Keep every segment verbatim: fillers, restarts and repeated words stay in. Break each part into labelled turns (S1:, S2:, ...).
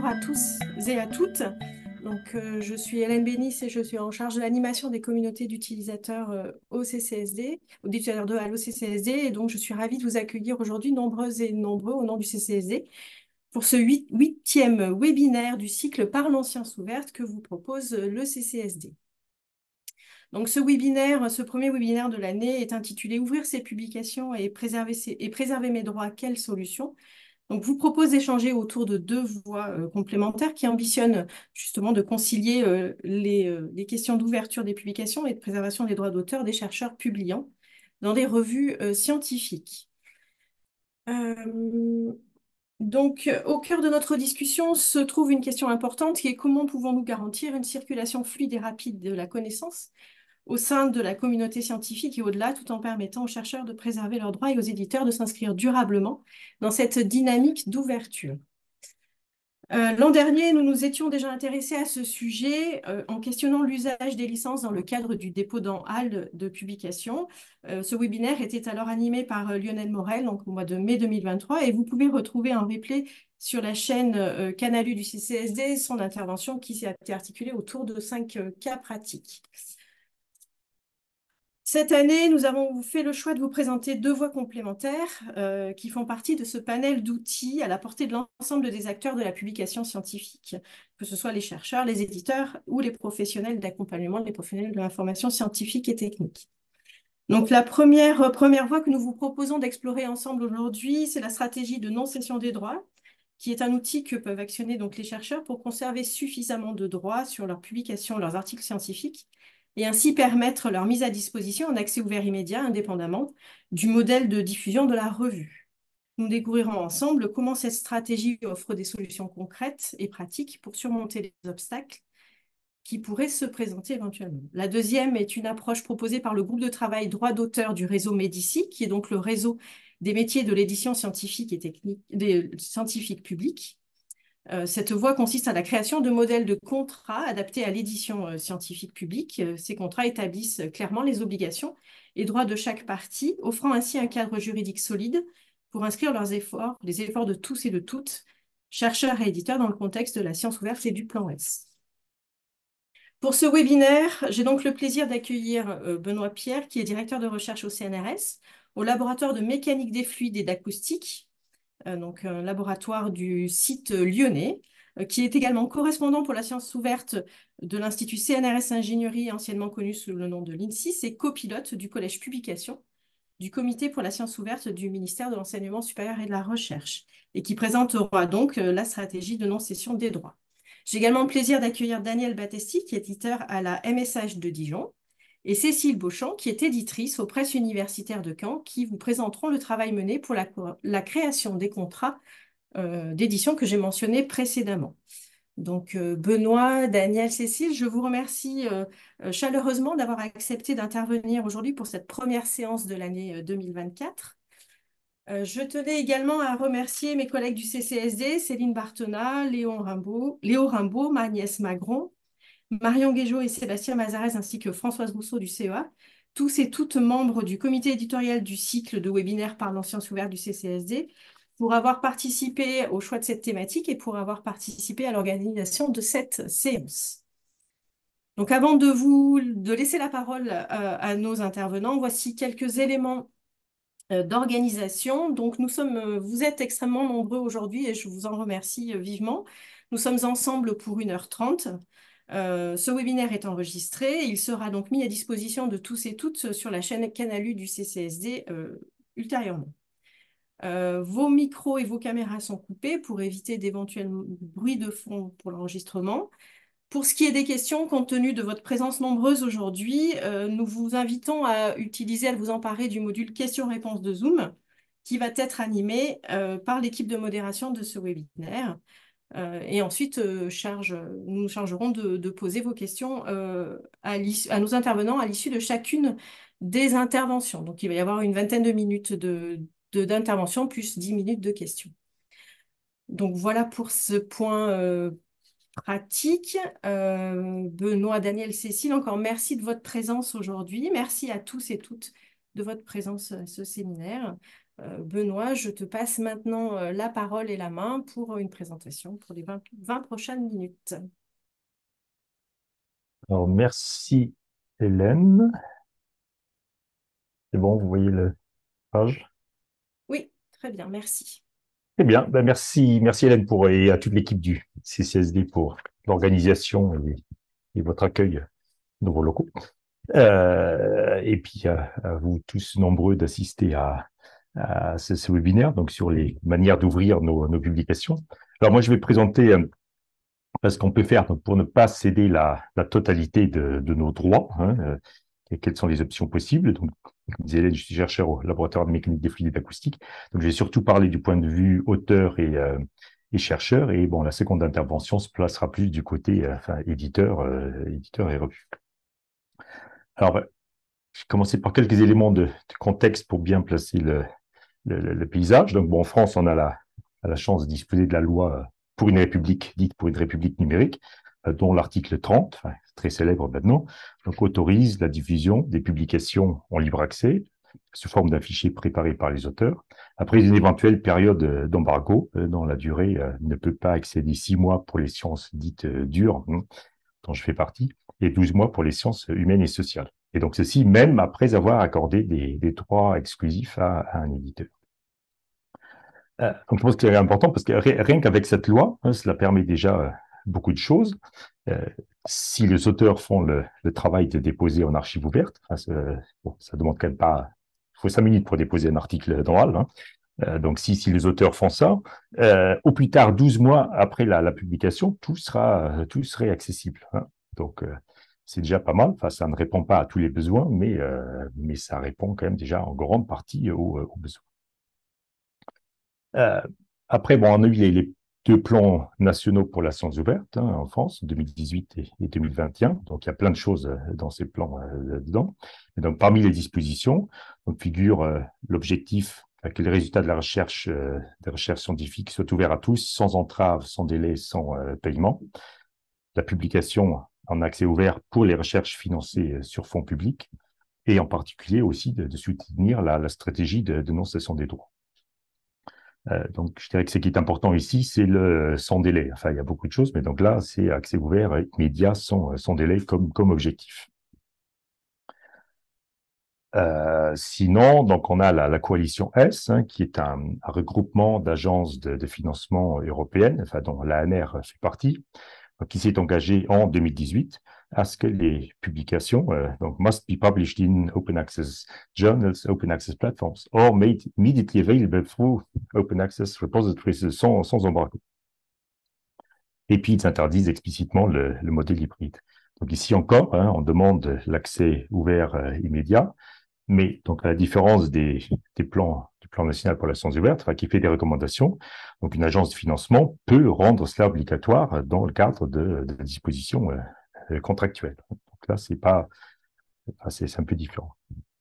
S1: bonjour à tous et à toutes. Donc, euh, je suis Hélène Bénis et je suis en charge de l'animation des communautés d'utilisateurs euh, au C C S D, ou d'utilisateurs de Allo C C S D. Et donc, je suis ravie de vous accueillir aujourd'hui, nombreuses et nombreux, au nom du C C S D, pour ce huit- huitième webinaire du cycle Parlons Sciences ouvertes que vous propose le C C S D. Donc, ce webinaire, ce premier webinaire de l'année est intitulé Ouvrir ses publications et préserver, ses- et préserver mes droits, quelles solutions? Donc, je vous propose d'échanger autour de deux voies euh, complémentaires qui ambitionnent justement de concilier euh, les, euh, les questions d'ouverture des publications et de préservation des droits d'auteur des chercheurs publiant dans des revues euh, scientifiques. Euh, donc, au cœur de notre discussion se trouve une question importante qui est comment pouvons-nous garantir une circulation fluide et rapide de la connaissance au sein de la communauté scientifique et au-delà, tout en permettant aux chercheurs de préserver leurs droits et aux éditeurs de s'inscrire durablement dans cette dynamique d'ouverture. Euh, l'an dernier, nous nous étions déjà intéressés à ce sujet euh, en questionnant l'usage des licences dans le cadre du dépôt dans H A L de publication. Euh, ce webinaire était alors animé par euh, Lionel Morel, donc au mois de mai deux mille vingt-trois, et vous pouvez retrouver en replay sur la chaîne euh, Canalu du C C S D son intervention qui s'est articulée autour de cinq euh, cas pratiques. Cette année, nous avons fait le choix de vous présenter deux voies complémentaires euh, qui font partie de ce panel d'outils à la portée de l'ensemble des acteurs de la publication scientifique, que ce soit les chercheurs, les éditeurs ou les professionnels d'accompagnement, les professionnels de l'information scientifique et technique. Donc, la première, première voie que nous vous proposons d'explorer ensemble aujourd'hui, c'est la stratégie de non-cession des droits, qui est un outil que peuvent actionner donc les chercheurs pour conserver suffisamment de droits sur leurs publications, leurs articles scientifiques, et ainsi permettre leur mise à disposition en accès ouvert immédiat, indépendamment du modèle de diffusion de la revue. Nous découvrirons ensemble comment cette stratégie offre des solutions concrètes et pratiques pour surmonter les obstacles qui pourraient se présenter éventuellement. La deuxième est une approche proposée par le groupe de travail droit d'auteur du réseau Médici, qui est donc le réseau des métiers de l'édition scientifique et technique, des scientifiques publics. Euh, cette voie consiste à la création de modèles de contrats adaptés à l'édition euh, scientifique publique. Euh, ces contrats établissent clairement les obligations et droits de chaque partie, offrant ainsi un cadre juridique solide pour inscrire leurs efforts, les efforts de tous et de toutes, chercheurs et éditeurs, dans le contexte de la science ouverte et du plan S. Pour ce webinaire, j'ai donc le plaisir d'accueillir euh, Benoît Pierre, qui est directeur de recherche au C N R S, au laboratoire de mécanique des fluides et d'acoustique, euh, donc un laboratoire du site lyonnais, euh, qui est également correspondant pour la science ouverte de l'Institut C N R S Ingénierie, anciennement connu sous le nom de l'I N S I S, et copilote du Collège Publication, du Comité pour la science ouverte du ministère de l'Enseignement supérieur et de la Recherche, et qui présentera donc euh, la stratégie de non-cession des droits. J'ai également le plaisir d'accueillir Daniel Battesti, qui est éditeur à la M S H de Dijon, et Cécile Beauchamp, qui est éditrice aux presses universitaires de Caen, qui vous présenteront le travail mené pour la, la création des contrats euh, d'édition que j'ai mentionnés précédemment. Donc, euh, Benoît, Daniel, Cécile, je vous remercie euh, euh, chaleureusement d'avoir accepté d'intervenir aujourd'hui pour cette première séance de l'année euh, deux mille vingt-quatre. Euh, je tenais également à remercier mes collègues du C C S D, Céline Barthenat, Léon Rimbaud, Léo Rimbaud, Magnès Magron, Marion Guégeot et Sébastien Mazarès, ainsi que Françoise Rousseau du C E A, tous et toutes membres du comité éditorial du cycle de webinaires Parlons Sciences ouvertes du C C S D, pour avoir participé au choix de cette thématique et pour avoir participé à l'organisation de cette séance. Donc, avant de vous de laisser la parole euh, à nos intervenants, voici quelques éléments euh, d'organisation. Donc, nous sommes, euh, vous êtes extrêmement nombreux aujourd'hui et je vous en remercie euh, vivement. Nous sommes ensemble pour une heure trente. Euh, ce webinaire est enregistré. Il sera donc mis à disposition de tous et toutes sur la chaîne Canalu du C C S D euh, ultérieurement. Euh, vos micros et vos caméras sont coupés pour éviter d'éventuels bruits de fond pour l'enregistrement. Pour ce qui est des questions, compte tenu de votre présence nombreuse aujourd'hui, euh, nous vous invitons à utiliser, à vous emparer du module questions-réponses de Zoom, qui va être animé euh, par l'équipe de modération de ce webinaire. Euh, et ensuite, euh, charge, nous nous chargerons de, de poser vos questions euh, à, à nos intervenants à l'issue de chacune des interventions. Donc, il va y avoir une vingtaine de minutes de, de, d'intervention plus dix minutes de questions. Donc, voilà pour ce point euh, pratique. Euh, Benoît, Daniel, Cécile, encore merci de votre présence aujourd'hui. Merci à tous et toutes de votre présence à ce séminaire. Euh, Benoît, je te passe maintenant euh, la parole et la main pour une présentation pour les vingt vingt prochaines minutes.
S2: Alors, merci Hélène. C'est bon, vous voyez le page?
S1: Oui, très bien, merci.
S2: Très bien. Ben, merci, merci Hélène pour, et à toute l'équipe du C C S D pour l'organisation et, et votre accueil dans vos locaux. Euh, et puis à, à vous tous nombreux d'assister à, à ce, ce webinaire donc sur les manières d'ouvrir nos, nos publications. Alors moi, je vais présenter euh, ce qu'on peut faire donc, pour ne pas céder la, la totalité de, de nos droits. Hein, euh, et quelles sont les options possibles. Donc, comme disait Hélène, je suis chercheur au laboratoire de mécanique des fluides et d'acoustique. Donc, je vais surtout parler du point de vue auteur et, euh, et chercheur. Et bon, la seconde intervention se placera plus du côté euh, enfin, éditeur, euh, éditeur et revue. Alors, bah, je vais commencer par quelques éléments de, de contexte pour bien placer le, le, le, paysage. Donc, bon, en France, on a la, a la chance de disposer de la loi pour une république, dite pour une république numérique, euh, dont l'article trente, enfin, très célèbre maintenant, donc, autorise la diffusion des publications en libre accès sous forme d'un fichier préparé par les auteurs, après une éventuelle période d'embargo, euh, dont la durée euh, ne peut pas excéder six mois pour les sciences dites euh, dures, hein, dont je fais partie, et douze mois pour les sciences humaines et sociales. Et donc, ceci même après avoir accordé des, des droits exclusifs à, à un éditeur. Euh, donc, je pense que c'est important parce que rien qu'avec cette loi, hein, cela permet déjà euh, beaucoup de choses. Euh, si les auteurs font le, le, travail de déposer en archive ouverte, hein, bon, ça demande quand même pas, il faut cinq minutes pour déposer un article d'oral. Hein. Euh, donc, si, si les auteurs font ça, euh, au plus tard, douze mois après la, la publication, tout sera, tout serait accessible. Hein. Donc, euh, c'est déjà pas mal. Enfin, ça ne répond pas à tous les besoins, mais, euh, mais ça répond quand même déjà en grande partie aux, aux besoins. Euh, après, bon, on a eu les, les deux plans nationaux pour la science ouverte hein, en France, deux mille dix-huit et, et deux mille vingt et un. Donc, il y a plein de choses euh, dans ces plans euh, dedans. Et donc, parmi les dispositions, donc, figure euh, l'objectif que les résultats de la recherche, euh, des recherches scientifiques soient ouverts à tous, sans entrave, sans délai, sans euh, paiement. La publication en accès ouvert pour les recherches financées sur fonds publics et en particulier aussi de, de soutenir la, la stratégie de dénonciation des droits. Euh, donc, je dirais que ce qui est important ici, c'est le sans délai. Enfin, il y a beaucoup de choses, mais donc là, c'est accès ouvert et immédiat sans, sans délai comme, comme objectif. Euh, sinon, donc on a la, la coalition S, hein, qui est un, un regroupement d'agences de, de financement européennes, enfin, dont l'A N R fait partie, qui s'est engagé en deux mille dix-huit à ce que les publications euh, donc must be published in open access journals, open access platforms, or made immediately available through open access repositories sans, sans embargo. Et puis, ils interdisent explicitement le, le modèle hybride. Donc ici encore, hein, on demande l'accès ouvert euh, immédiat, mais donc à la différence des, des plans du plan national pour la science ouverte, enfin, qui fait des recommandations, donc une agence de financement peut rendre cela obligatoire dans le cadre de, de dispositions euh, contractuelles. Donc là, c'est pas, enfin, c'est un peu différent.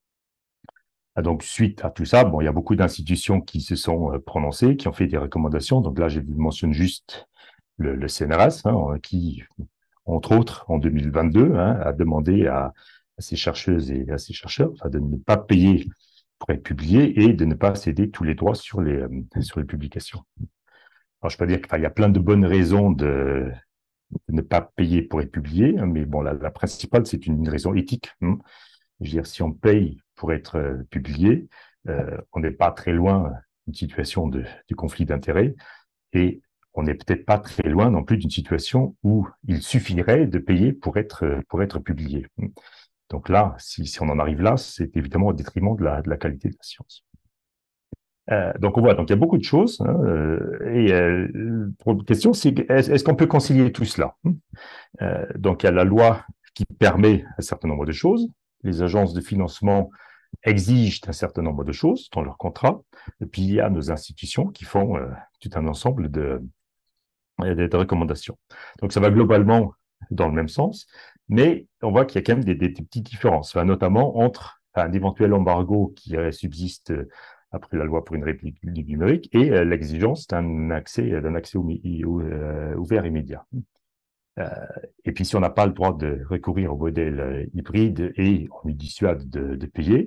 S2: Ah, donc, suite à tout ça, bon, il y a beaucoup d'institutions qui se sont euh, prononcées, qui ont fait des recommandations. Donc là, je vous mentionne juste le, le C N R S, hein, qui, entre autres, en deux mille vingt-deux, hein, a demandé à, à ses chercheuses et à ses chercheurs enfin, de ne pas payer pour être publiés et de ne pas céder tous les droits sur les, euh, sur les publications. Alors, je peux dire qu'il y a plein de bonnes raisons de, de ne pas payer pour être publié, hein, mais bon, la, la principale, c'est une raison éthique. Hein. Je veux dire, si on paye pour être euh, publié, euh, on n'est pas très loin d'une situation de, de conflit d'intérêts et on n'est peut-être pas très loin non plus d'une situation où il suffirait de payer pour être, pour être publié. Donc là, si, si on en arrive là, c'est évidemment au détriment de la, de la qualité de la science. Euh, donc on voit, donc il y a beaucoup de choses. Hein, euh, et euh, pour la question, c'est est-ce, est-ce qu'on peut concilier tout cela? euh, Donc il y a la loi qui permet un certain nombre de choses. Les agences de financement exigent un certain nombre de choses dans leur contrat. Et puis il y a nos institutions qui font euh, tout un ensemble de, de, de recommandations. Donc ça va globalement dans le même sens, mais on voit qu'il y a quand même des, des, des petites différences, enfin, notamment entre un éventuel embargo qui subsiste après la loi pour une république numérique et euh, l'exigence d'un accès, d'un accès au, au, euh, ouvert immédiat. Euh, et puis, si on n'a pas le droit de recourir au modèle euh, hybride et on lui dissuade de, de payer,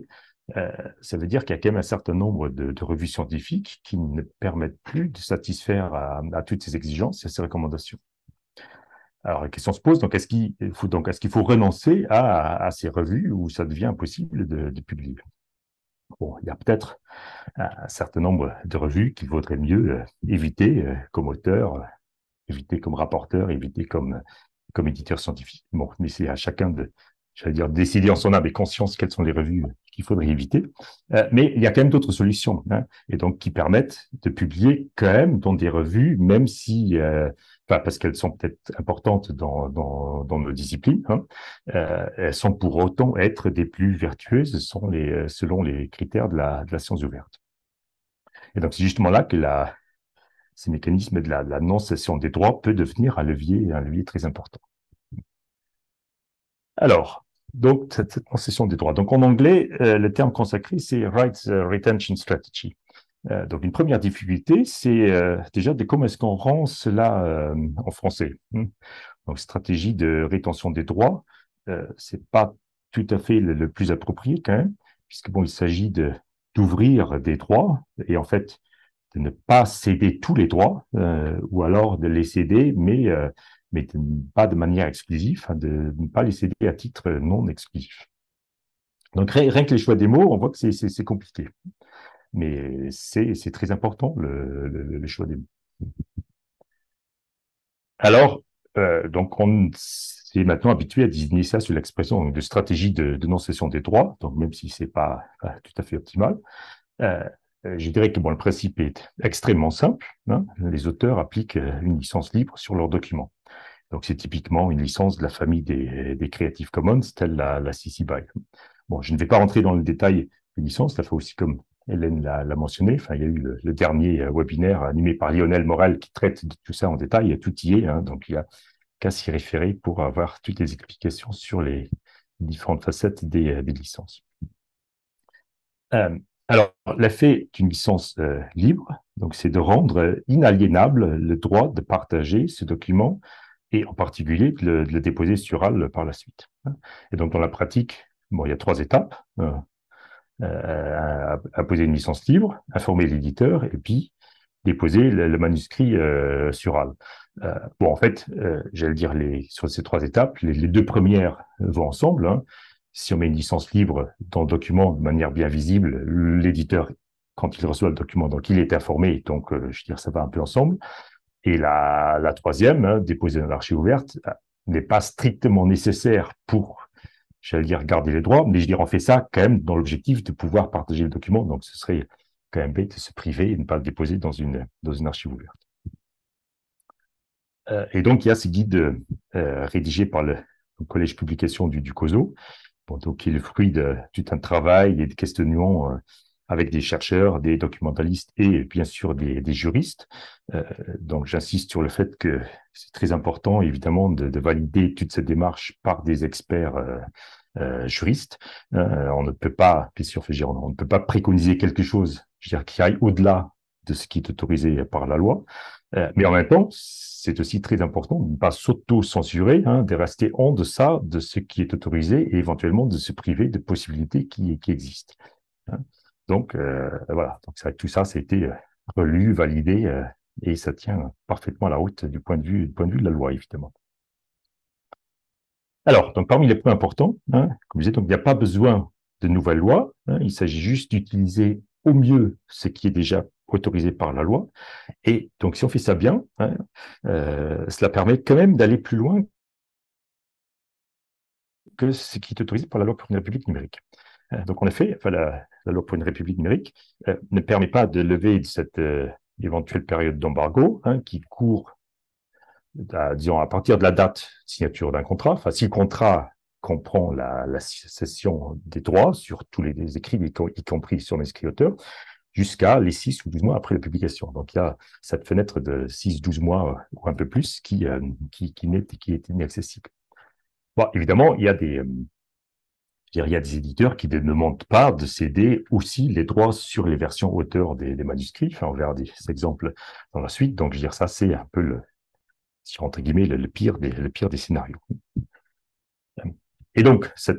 S2: euh, ça veut dire qu'il y a quand même un certain nombre de, de revues scientifiques qui ne permettent plus de satisfaire à, à toutes ces exigences et à ces recommandations. Alors, la question se pose, donc est-ce qu'il faut, donc, est-ce qu'il faut renoncer à, à ces revues où ça devient impossible de, de publier? Bon, il y a peut-être un certain nombre de revues qu'il vaudrait mieux euh, éviter euh, comme auteur, euh, éviter comme rapporteur, éviter comme, comme éditeur scientifique. Bon, mais c'est à chacun de, j'allais dire, décider en son âme et conscience quelles sont les revues qu'il faudrait éviter. Euh, mais il y a quand même d'autres solutions, hein, et donc qui permettent de publier quand même dans des revues, même si, euh, enfin, parce qu'elles sont peut-être importantes dans, dans, dans nos disciplines, hein, euh, elles sont pour autant être des plus vertueuses sont les, selon les critères de la, de la science ouverte. Et donc, c'est justement là que la, ces mécanismes de la, de la non-cession des droits peut devenir un levier, un levier très important. Alors, donc, cette, cette concession des droits. Donc, en anglais, euh, le terme consacré, c'est Rights Retention Strategy. Euh, donc, une première difficulté, c'est euh, déjà de comment est-ce qu'on rend cela euh, en français. Hmm. Donc, stratégie de rétention des droits, euh, c'est pas tout à fait le, le plus approprié quand même, puisque bon, il s'agit de d'ouvrir des droits et en fait de ne pas céder tous les droits, euh, ou alors de les céder, mais euh, mais de, pas de manière exclusive, hein, de ne pas les céder à titre non exclusif. Donc rien, rien que les choix des mots, on voit que c'est compliqué, mais c'est très important le, le, le choix des mots. Alors, euh, donc on s'est maintenant habitué à désigner ça sous l'expression de stratégie de, de non-cession des droits, donc même si c'est pas, pas tout à fait optimal. Euh, je dirais que bon, le principe est extrêmement simple, hein. Les auteurs appliquent une licence libre sur leurs documents. Donc, c'est typiquement une licence de la famille des, des Creative Commons, telle la, la C C B Y. Bon, je ne vais pas rentrer dans le détail des licences, la fois aussi comme Hélène l'a mentionné. Enfin, il y a eu le, le dernier webinaire animé par Lionel Morel qui traite de tout ça en détail, tout y est, hein, donc il y a qu'à s'y référer pour avoir toutes les explications sur les différentes facettes des, des licences. Euh, alors, l'effet d'une licence euh, libre, donc, c'est de rendre inaliénable le droit de partager ce document et en particulier de le, de le déposer sur A L par la suite. Et donc, dans la pratique, bon, il y a trois étapes. Euh, euh, imposer une licence libre, informer l'éditeur et puis déposer le, le manuscrit euh, sur A L. Euh, bon, en fait, euh, j'allais dire, les, sur ces trois étapes, les, les deux premières vont ensemble, hein. Si on met une licence libre dans le document de manière bien visible, l'éditeur, quand il reçoit le document, donc il est informé, donc euh, je veux dire, ça va un peu ensemble. Et la, la troisième, hein, déposer dans l'archive ouverte, n'est pas strictement nécessaire pour, j'allais dire, garder les droits, mais je veux dire, on fait ça quand même dans l'objectif de pouvoir partager le document, donc ce serait quand même bête de se priver et ne pas le déposer dans une, dans une archive ouverte. Euh, et donc, il y a ce guide euh, rédigé par le, le Collège Publication du, du COSO, bon, donc, qui est le fruit de tout un travail et de questionnements euh, avec des chercheurs, des documentalistes et bien sûr des, des juristes. Euh, donc, j'insiste sur le fait que c'est très important, évidemment, de, de valider toute cette démarche par des experts euh, euh, juristes. Euh, on ne peut pas, bien sûr, on ne peut pas préconiser quelque chose, je veux dire, qui aille au-delà de ce qui est autorisé par la loi. Euh, mais en même temps, c'est aussi très important de ne pas s'auto-censurer, hein, de rester en deçà de ce qui est autorisé et éventuellement de se priver de possibilités qui, qui existent. Hein. Donc, euh, voilà, donc ça, tout ça, ça a été relu, validé, euh, et ça tient parfaitement la route du point de vue, du point de vue de la loi, évidemment. Alors, donc parmi les points importants, hein, comme je disais, donc, il n'y a pas besoin de nouvelles lois, hein, il s'agit juste d'utiliser au mieux ce qui est déjà autorisé par la loi. Et donc, si on fait ça bien, hein, euh, cela permet quand même d'aller plus loin que ce qui est autorisé par la loi pour une république numérique. Euh, donc, en effet, enfin, la, la loi pour une république numérique euh, ne permet pas de lever cette euh, éventuelle période d'embargo, hein, qui court, à, disons, à partir de la date de signature d'un contrat. Enfin, si le contrat comprend la, la cession des droits sur tous les, les écrits, y compris sur l'inscrit auteur, jusqu'à les six ou douze mois après la publication. Donc, il y a cette fenêtre de six douze mois ou un peu plus qui, euh, qui, qui, n'est, qui est inaccessible. Bon, évidemment, il y a des, euh, il y a des éditeurs qui ne demandent pas de céder aussi les droits sur les versions auteurs des, des manuscrits. Enfin, on verra des exemples dans la suite. Donc, je veux dire, ça, c'est un peu le, si entre guillemets, le, le, pire des, le pire des scénarios. Et donc, cette,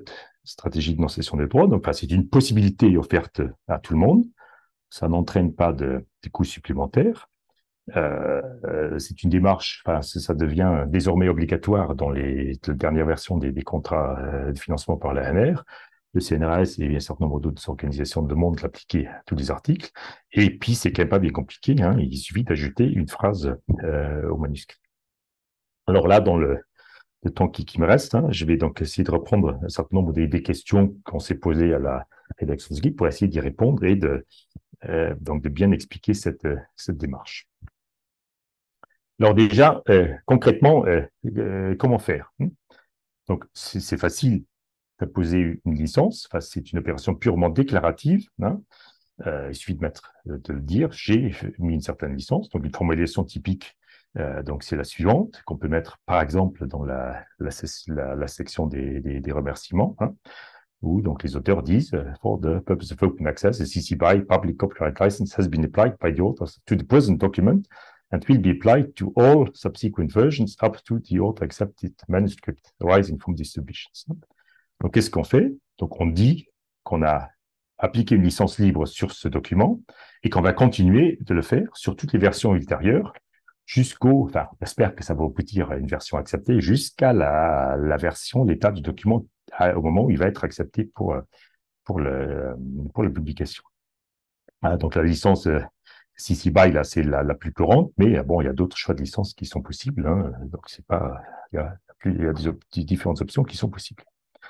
S2: stratégie de non-cession des droits. Donc, enfin, c'est une possibilité offerte à tout le monde. Ça n'entraîne pas de, de coûts supplémentaires. Euh, euh, c'est une démarche, enfin, ça devient désormais obligatoire dans les, les dernières versions des, des contrats euh, de financement par l'A N R. Le C N R S et un certain nombre d'autres organisations demandent de l'appliquer à tous les articles. Et puis, c'est quand même pas bien compliqué. Hein, il suffit d'ajouter une phrase euh, au manuscrit. Alors là, dans le, le temps qui, qui me reste, hein, je vais donc essayer de reprendre un certain nombre des, des questions qu'on s'est posées à la rédaction de ce guide pour essayer d'y répondre et de, euh, donc de bien expliquer cette, cette démarche. Alors déjà, euh, concrètement, euh, euh, comment faire? Donc, c'est facile d'apposer une licence. Enfin, c'est une opération purement déclarative. Hein. Euh, il suffit de mettre, de le dire, j'ai mis une certaine licence. Donc, une formalisation typique, euh, donc c'est la suivante, qu'on peut mettre, par exemple, dans la, la, la, la section des, des, des remerciements, hein, où donc les auteurs disent, for the purpose of open access, the C C B Y public copyright license has been applied by the authors to the present document and will be applied to all subsequent versions up to the author accepted manuscript arising from distributions. Donc, qu'est-ce qu'on fait? Donc, on dit qu'on a appliqué une licence libre sur ce document et qu'on va continuer de le faire sur toutes les versions ultérieures jusqu'au, enfin, j'espère que ça va aboutir à une version acceptée, jusqu'à la, la version, l'état du document à, au moment où il va être accepté pour, pour, le, pour la publication. Ah, donc, la licence euh, C C B Y, là, c'est la, la plus courante, mais bon, il y a d'autres choix de licences qui sont possibles. Hein, donc, c'est pas, il y a, il y a des, des différentes options qui sont possibles.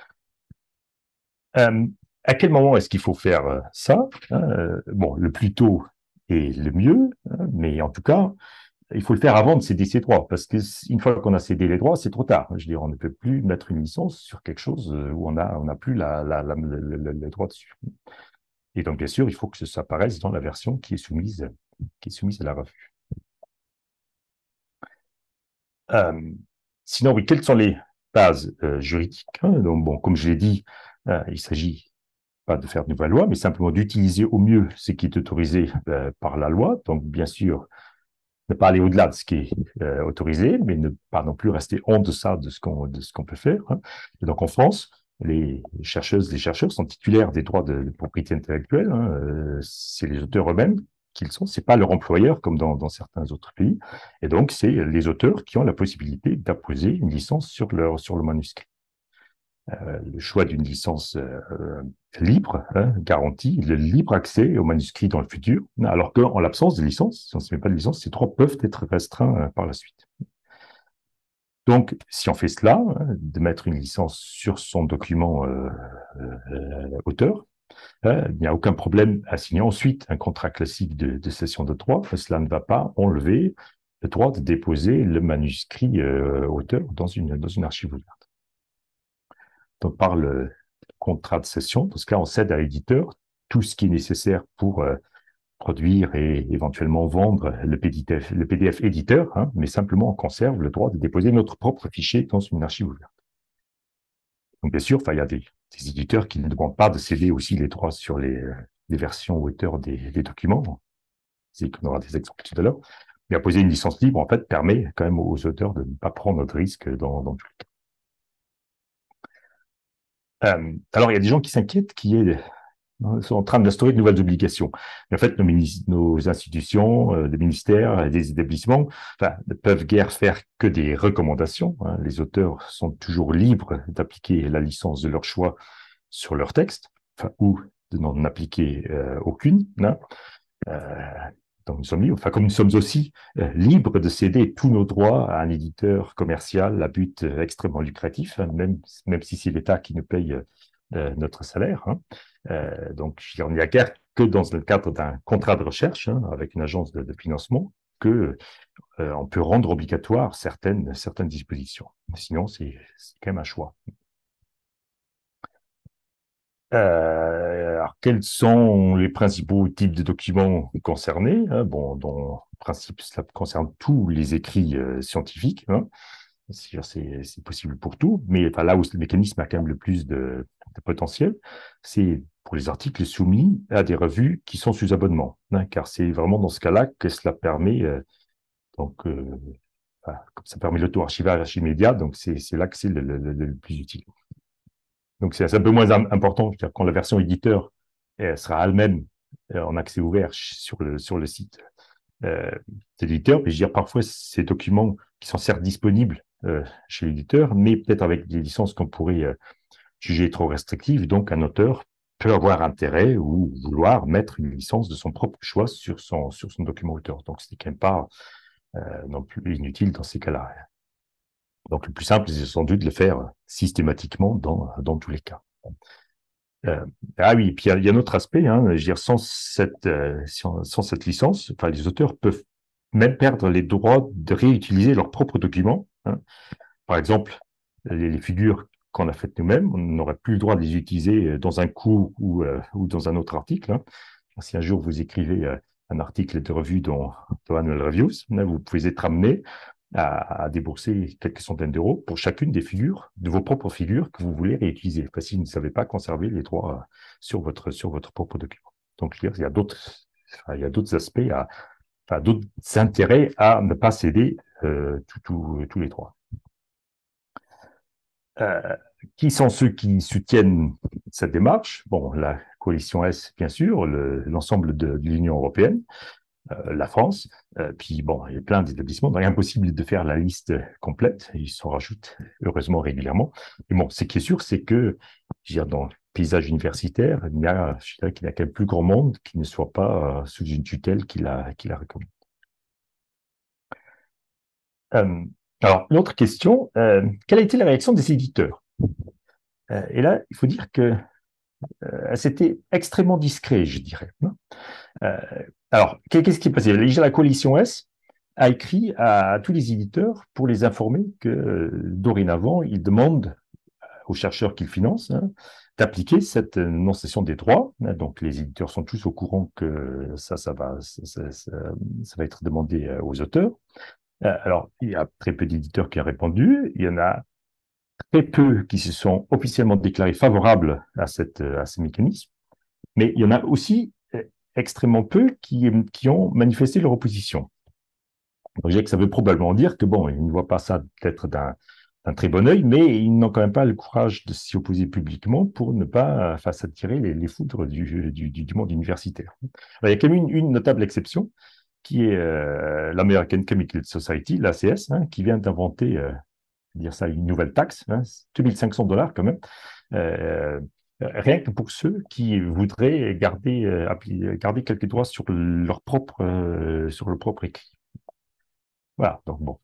S2: Euh, à quel moment est-ce qu'il faut faire euh, ça? euh, Bon, le plus tôt est le mieux, hein, mais en tout cas, il faut le faire avant de céder ses droits, parce qu'une fois qu'on a cédé les droits, c'est trop tard. Je veux dire, on ne peut plus mettre une licence sur quelque chose où on n'a on a plus la, la, la, le, le, le droit dessus. Et donc, bien sûr, il faut que ça apparaisse dans la version qui est soumise, qui est soumise à la revue. Euh, sinon, oui, quelles sont les bases euh, juridiques, hein? Donc, bon, comme je l'ai dit, euh, il s'agit pas de faire de nouvelles lois, mais simplement d'utiliser au mieux ce qui est autorisé euh, par la loi. Donc, bien sûr, ne pas aller au-delà de ce qui est euh, autorisé, mais ne pas non plus rester en deçà de ce qu'on de ce qu'on peut faire. Hein. Et donc, en France, les chercheuses, les chercheurs sont titulaires des droits de, de propriété intellectuelle. Hein. Euh, c'est les auteurs eux-mêmes qu'ils sont. C'est pas leur employeur comme dans, dans certains autres pays. Et donc, c'est les auteurs qui ont la possibilité d'apposer une licence sur leur sur le manuscrit. Euh, le choix d'une licence euh, libre hein, garantit le libre accès au manuscrit dans le futur, alors qu'en l'absence de licence, si on ne se met pas de licence, ces droits peuvent être restreints euh, par la suite. Donc, si on fait cela, hein, de mettre une licence sur son document euh, euh, auteur, hein, il n'y a aucun problème à signer ensuite un contrat classique de, de cession de droit, cela ne va pas enlever le droit de déposer le manuscrit euh, auteur dans une, dans une archive ouverte. Donc, par le contrat de cession, dans ce cas, on cède à l'éditeur tout ce qui est nécessaire pour euh, produire et éventuellement vendre le P D F, le P D F éditeur, hein, mais simplement on conserve le droit de déposer notre propre fichier dans une archive ouverte. Donc, bien sûr, il y a des, des éditeurs qui ne demandent pas de céder aussi les droits sur les, les versions auteurs des, des documents. C'est qu'on aura des exemples tout à l'heure. Mais apposer une licence libre, en fait, permet quand même aux auteurs de ne pas prendre de risque dans, dans tous les cas. Euh, alors, il y a des gens qui s'inquiètent qui est, sont en train d'instaurer de nouvelles obligations. Mais en fait, nos, nos institutions, euh, des ministères, des établissements, enfin, ne peuvent guère faire que des recommandations. Hein. Les auteurs sont toujours libres d'appliquer la licence de leur choix sur leur texte, enfin, ou de n'en appliquer euh, aucune. Hein. Euh, donc nous sommes libres, enfin comme nous sommes aussi euh, libres de céder tous nos droits à un éditeur commercial à but euh, extrêmement lucratif, hein, même, même si c'est l'État qui nous paye euh, notre salaire. Hein. Euh, donc il n'y a guère que dans le cadre d'un contrat de recherche hein, avec une agence de, de financement que euh, on peut rendre obligatoire certaines, certaines dispositions. Sinon, c'est quand même un choix. Euh, alors, quels sont les principaux types de documents concernés hein? Bon, dans le principe, cela concerne tous les écrits euh, scientifiques. Hein? C'est possible pour tout, mais enfin, là où le mécanisme a quand même le plus de, de potentiel, c'est pour les articles soumis à des revues qui sont sous abonnement, hein, car c'est vraiment dans ce cas-là que cela permet, euh, donc, euh, enfin, ça permet l'auto-archivage immédiat, donc c'est là que c'est le, le, le, le plus utile. Donc, c'est un peu moins important quand la version éditeur elle sera elle-même en accès ouvert sur le, sur le site euh, de l'éditeur. Mais je veux dire, parfois, ces documents qui sont certes disponibles euh, chez l'éditeur, mais peut-être avec des licences qu'on pourrait euh, juger trop restrictives. Donc, un auteur peut avoir intérêt ou vouloir mettre une licence de son propre choix sur son, sur son document auteur. Donc, ce n'est quand même pas euh, non plus inutile dans ces cas-là. Donc, le plus simple, c'est sans doute de le faire systématiquement dans, dans tous les cas. Euh, ah oui, puis il y, y, a un autre aspect, hein, je veux dire, sans cette, euh, sans, sans cette licence, enfin, les auteurs peuvent même perdre les droits de réutiliser leurs propres documents. Hein. Par exemple, les, les figures qu'on a faites nous-mêmes, on n'aurait plus le droit de les utiliser dans un cours ou, euh, ou dans un autre article. Hein. Si un jour vous écrivez euh, un article de revue dans, dans Annual Reviews, hein, vous pouvez être amené à, à débourser quelques centaines d'euros pour chacune des figures, de vos propres figures que vous voulez réutiliser, parce que vous ne savez pas conserver les droits sur votre, sur votre propre document. Donc, je veux dire, il y a d'autres, enfin, il y a d'autres aspects, à, enfin, d'autres intérêts à ne pas céder euh, tous les trois. Euh, qui sont ceux qui soutiennent cette démarche? Bon, la coalition S, bien sûr, l'ensemble le, de, de l'Union européenne, euh, la France, euh, puis bon, il y a plein d'établissements, donc impossible de faire la liste complète, ils s'en rajoutent heureusement régulièrement. Et bon, ce qui est sûr, c'est que, je veux dire, dans le paysage universitaire, il y a, je dirais qu'il n'y a qu'un plus grand monde qui ne soit pas euh, sous une tutelle qui la, qui la recommande. Euh, alors, l'autre question, euh, quelle a été la réaction des éditeurs? euh, Et là, il faut dire que euh, c'était extrêmement discret, je dirais. Euh, alors, qu'est-ce qui est passé? La coalition S a écrit à tous les éditeurs pour les informer que euh, dorénavant, ils demandent aux chercheurs qu'ils financent hein, d'appliquer cette non-cession des droits. Donc, les éditeurs sont tous au courant que ça, ça va, ça, ça, ça va être demandé aux auteurs. Alors, il y a très peu d'éditeurs qui ont répondu. Il y en a très peu qui se sont officiellement déclarés favorables à, cette, à ce mécanisme. Mais il y en a aussi extrêmement peu qui, qui ont manifesté leur opposition. Donc, je dirais que ça veut probablement dire que, bon, ils ne voient pas ça peut-être d'un très bon œil, mais ils n'ont quand même pas le courage de s'y opposer publiquement pour ne pas enfin, s'attirer les, les foudres du, du, du, monde universitaire. Alors, il y a quand même une, une notable exception, qui est euh, l'American Chemical Society, l'A C S, hein, qui vient d'inventer, euh, dire ça, une nouvelle taxe, hein, deux mille cinq cents dollars quand même, euh, rien que pour ceux qui voudraient garder, euh, garder quelques droits sur leur propre, euh, sur le propre écrit. Voilà, donc bon.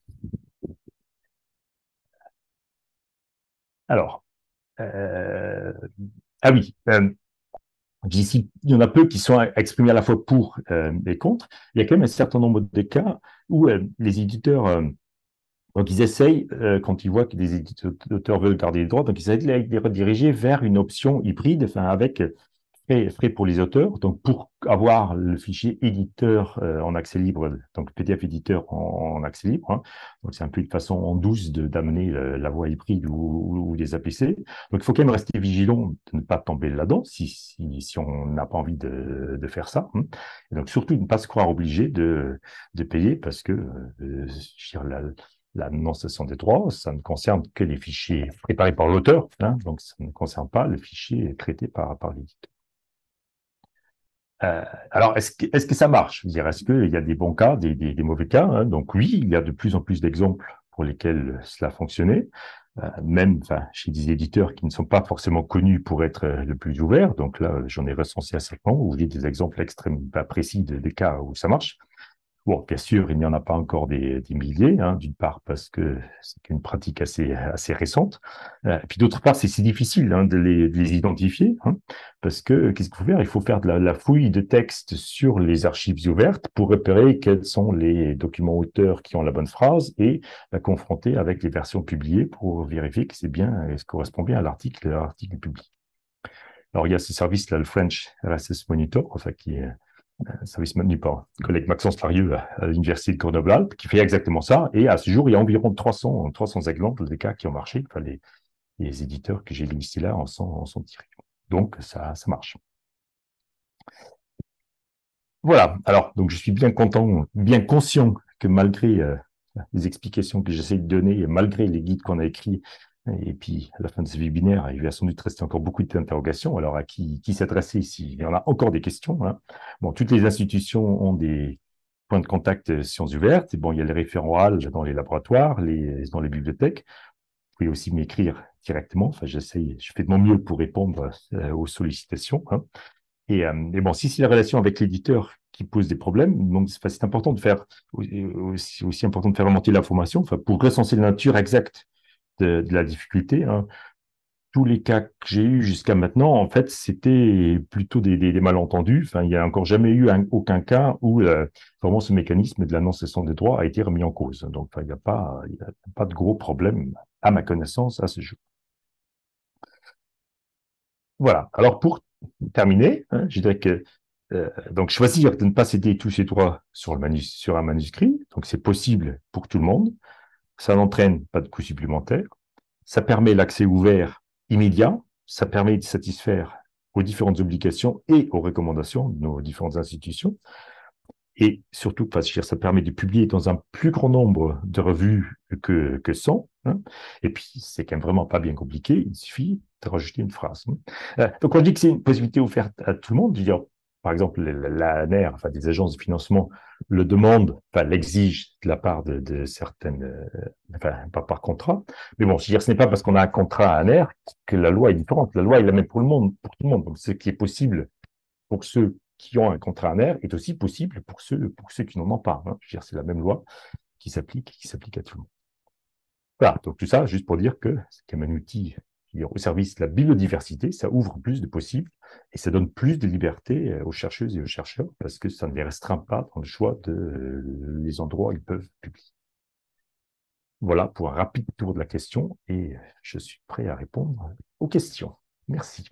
S2: Alors, euh, ah oui, euh, ici, il y en a peu qui sont exprimés à la fois pour euh, et contre. Il y a quand même un certain nombre de cas où euh, les éditeurs, euh, donc ils essayent, euh, quand ils voient que des éditeurs veulent garder les droits, donc ils essayent de les rediriger vers une option hybride, enfin avec frais, frais pour les auteurs. Donc, pour avoir le fichier éditeur euh, en accès libre, donc P D F éditeur en, en accès libre, hein, donc c'est un peu une façon en douce d'amener la voie hybride ou, ou, ou des A P C. Donc, il faut quand même rester vigilant de ne pas tomber là-dedans si, si, si on n'a pas envie de, de faire ça. Hein. Et donc, surtout, ne pas se croire obligé de, de payer parce que euh, je veux dire, la, la non-cession des droits, ça ne concerne que les fichiers préparés par l'auteur, hein, donc ça ne concerne pas le fichier traité par, par l'éditeur. Euh, alors, est-ce que, est-ce que ça marche? Je veux dire, est-ce qu'il y a des bons cas, des, des, des mauvais cas hein? Donc oui, il y a de plus en plus d'exemples pour lesquels cela fonctionnait, euh, même enfin, chez des éditeurs qui ne sont pas forcément connus pour être euh, le plus ouverts. Donc là, j'en ai recensé un certain nombre, où vous voyez des exemples extrêmement précis de, des cas où ça marche. Bon, bien sûr, il n'y en a pas encore des, des milliers, hein, d'une part parce que c'est une pratique assez, assez récente, euh, et puis d'autre part, c'est si difficile hein, de, les, de les identifier, hein, parce que qu'est-ce qu'il faut faire? Il faut faire de la, la fouille de texte sur les archives ouvertes pour repérer quels sont les documents auteurs qui ont la bonne phrase et la confronter avec les versions publiées pour vérifier que c'est bien, que ça correspond bien à l'article, l'article publié. Alors, il y a ce service-là, le French R S S Monitor, enfin, qui est un service maintenu par un collègue Maxence Larieux à, à l'université de Grenoble-Alpes, qui fait exactement ça. Et à ce jour, il y a environ trois cents, trois cents exemples des cas qui ont marché. Enfin, les, les éditeurs que j'ai listés là en sont, en sont tirés. Donc, ça, ça marche. Voilà. Alors, donc, je suis bien content, bien conscient que malgré euh, les explications que j'essaie de donner, et malgré les guides qu'on a écrits, Et puis, à la fin de ce webinaire, il va sans doute rester encore beaucoup d'interrogations. Alors, à qui, qui s'adresser s'il y en a encore des questions, hein. Bon, toutes les institutions ont des points de contact sciences ouvertes. Et bon, il y a les référents dans les laboratoires, les, dans les bibliothèques. Vous pouvez aussi m'écrire directement. Enfin, j'essaye, je fais de mon mieux pour répondre euh, aux sollicitations, hein. Et, euh, et bon, si c'est la relation avec l'éditeur qui pose des problèmes, donc c'est important de faire aussi, aussi important de faire remonter l'information, enfin, pour recenser la nature exacte de, de la difficulté, hein. Tous les cas que j'ai eus jusqu'à maintenant, en fait, c'était plutôt des, des, des malentendus. Enfin, il n'y a encore jamais eu un, aucun cas où euh, vraiment ce mécanisme de l'annonciation des droits a été remis en cause. Donc, enfin, il n'y a pas, il y a pas de gros problème, à ma connaissance, à ce jour. Voilà. Alors, pour terminer, hein, je dirais que euh, donc choisir de ne pas céder tous ses droits sur, le manus, sur un manuscrit, donc c'est possible pour tout le monde. Ça n'entraîne pas de coûts supplémentaires. Ça permet l'accès ouvert immédiat. Ça permet de satisfaire aux différentes obligations et aux recommandations de nos différentes institutions. Et surtout, ça permet de publier dans un plus grand nombre de revues que, que cent. Hein. Et puis, c'est quand même vraiment pas bien compliqué. Il suffit de rajouter une phrase. Euh, donc, on dit que c'est une possibilité offerte à tout le monde. Je veux dire, par exemple, l'A N R, enfin, des agences de financement, le demandent, enfin, l'exigent de la part de, de certaines, euh, enfin, pas par contrat. Mais bon, je veux dire, ce n'est pas parce qu'on a un contrat à A N R que la loi est différente. La loi est la même pour le monde, pour tout le monde. Donc, ce qui est possible pour ceux qui ont un contrat A N R est aussi possible pour ceux, pour ceux qui n'en ont pas. Hein. Je veux dire, c'est la même loi qui s'applique, qui s'applique à tout le monde. Voilà, donc tout ça, juste pour dire que c'est quand même un outil au service de la biodiversité, ça ouvre plus de possibles et ça donne plus de liberté aux chercheuses et aux chercheurs parce que ça ne les restreint pas dans le choix de euh, les endroits où ils peuvent publier. Voilà pour un rapide tour de la question et je suis prêt à répondre aux questions. Merci.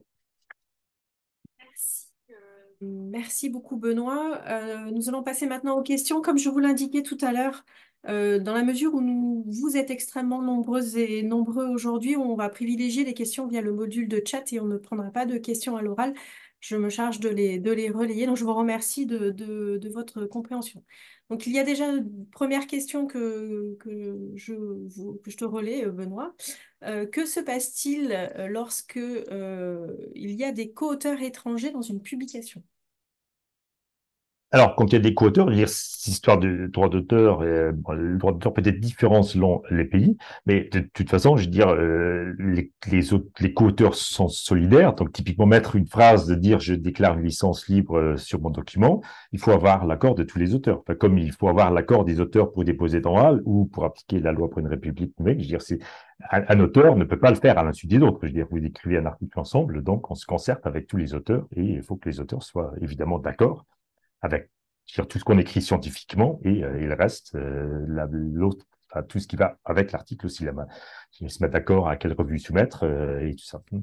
S1: Merci. Merci beaucoup, Benoît. Euh, nous allons passer maintenant aux questions. Comme je vous l'indiquais tout à l'heure, euh, dans la mesure où nous, vous êtes extrêmement nombreuses et nombreux aujourd'hui, on va privilégier les questions via le module de chat et on ne prendra pas de questions à l'oral. Je me charge de les, de les relayer. Donc, je vous remercie de, de, de votre compréhension. Donc, il y a déjà une première question que, que, je, vous, que je te relais, Benoît. Euh, que se passe-t-il euh, lorsque euh, il y a des co-auteurs étrangers dans une publication?
S2: Alors, quand il y a des co-auteurs, je veux dire, cette histoire de droit d'auteur, euh, bon, le droit d'auteur peut être différent selon les pays, mais de, de toute façon, je veux dire, euh, les, les, autres, les co-auteurs sont solidaires. Donc, typiquement, mettre une phrase de dire je déclare une licence libre euh, sur mon document, il faut avoir l'accord de tous les auteurs. Enfin, comme il faut avoir l'accord des auteurs pour déposer dans H A L ou pour appliquer la loi pour une république numérique, je veux dire, c'est un, un auteur ne peut pas le faire à l'insu des autres. Je veux dire, vous écrivez un article ensemble, donc on se concerte avec tous les auteurs et il faut que les auteurs soient évidemment d'accord avec sur tout ce qu'on écrit scientifiquement et euh, il reste euh, l'autre, enfin, tout ce qui va avec l'article aussi. Là, se mettre d'accord à quelle revue soumettre euh, et tout ça.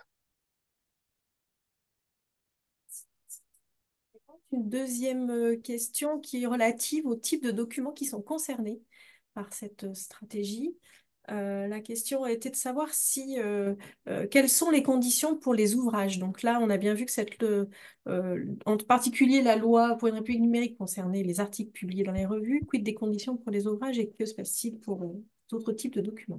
S1: Une deuxième euh, question qui est relative au type de documents qui sont concernés par cette euh, stratégie. Euh, la question a été de savoir si, euh, euh, quelles sont les conditions pour les ouvrages. Donc là, on a bien vu que cette, euh, euh, en particulier la loi pour une république numérique concernait les articles publiés dans les revues. Quid des conditions pour les ouvrages et que se passe-t-il pour euh, d'autres types de documents?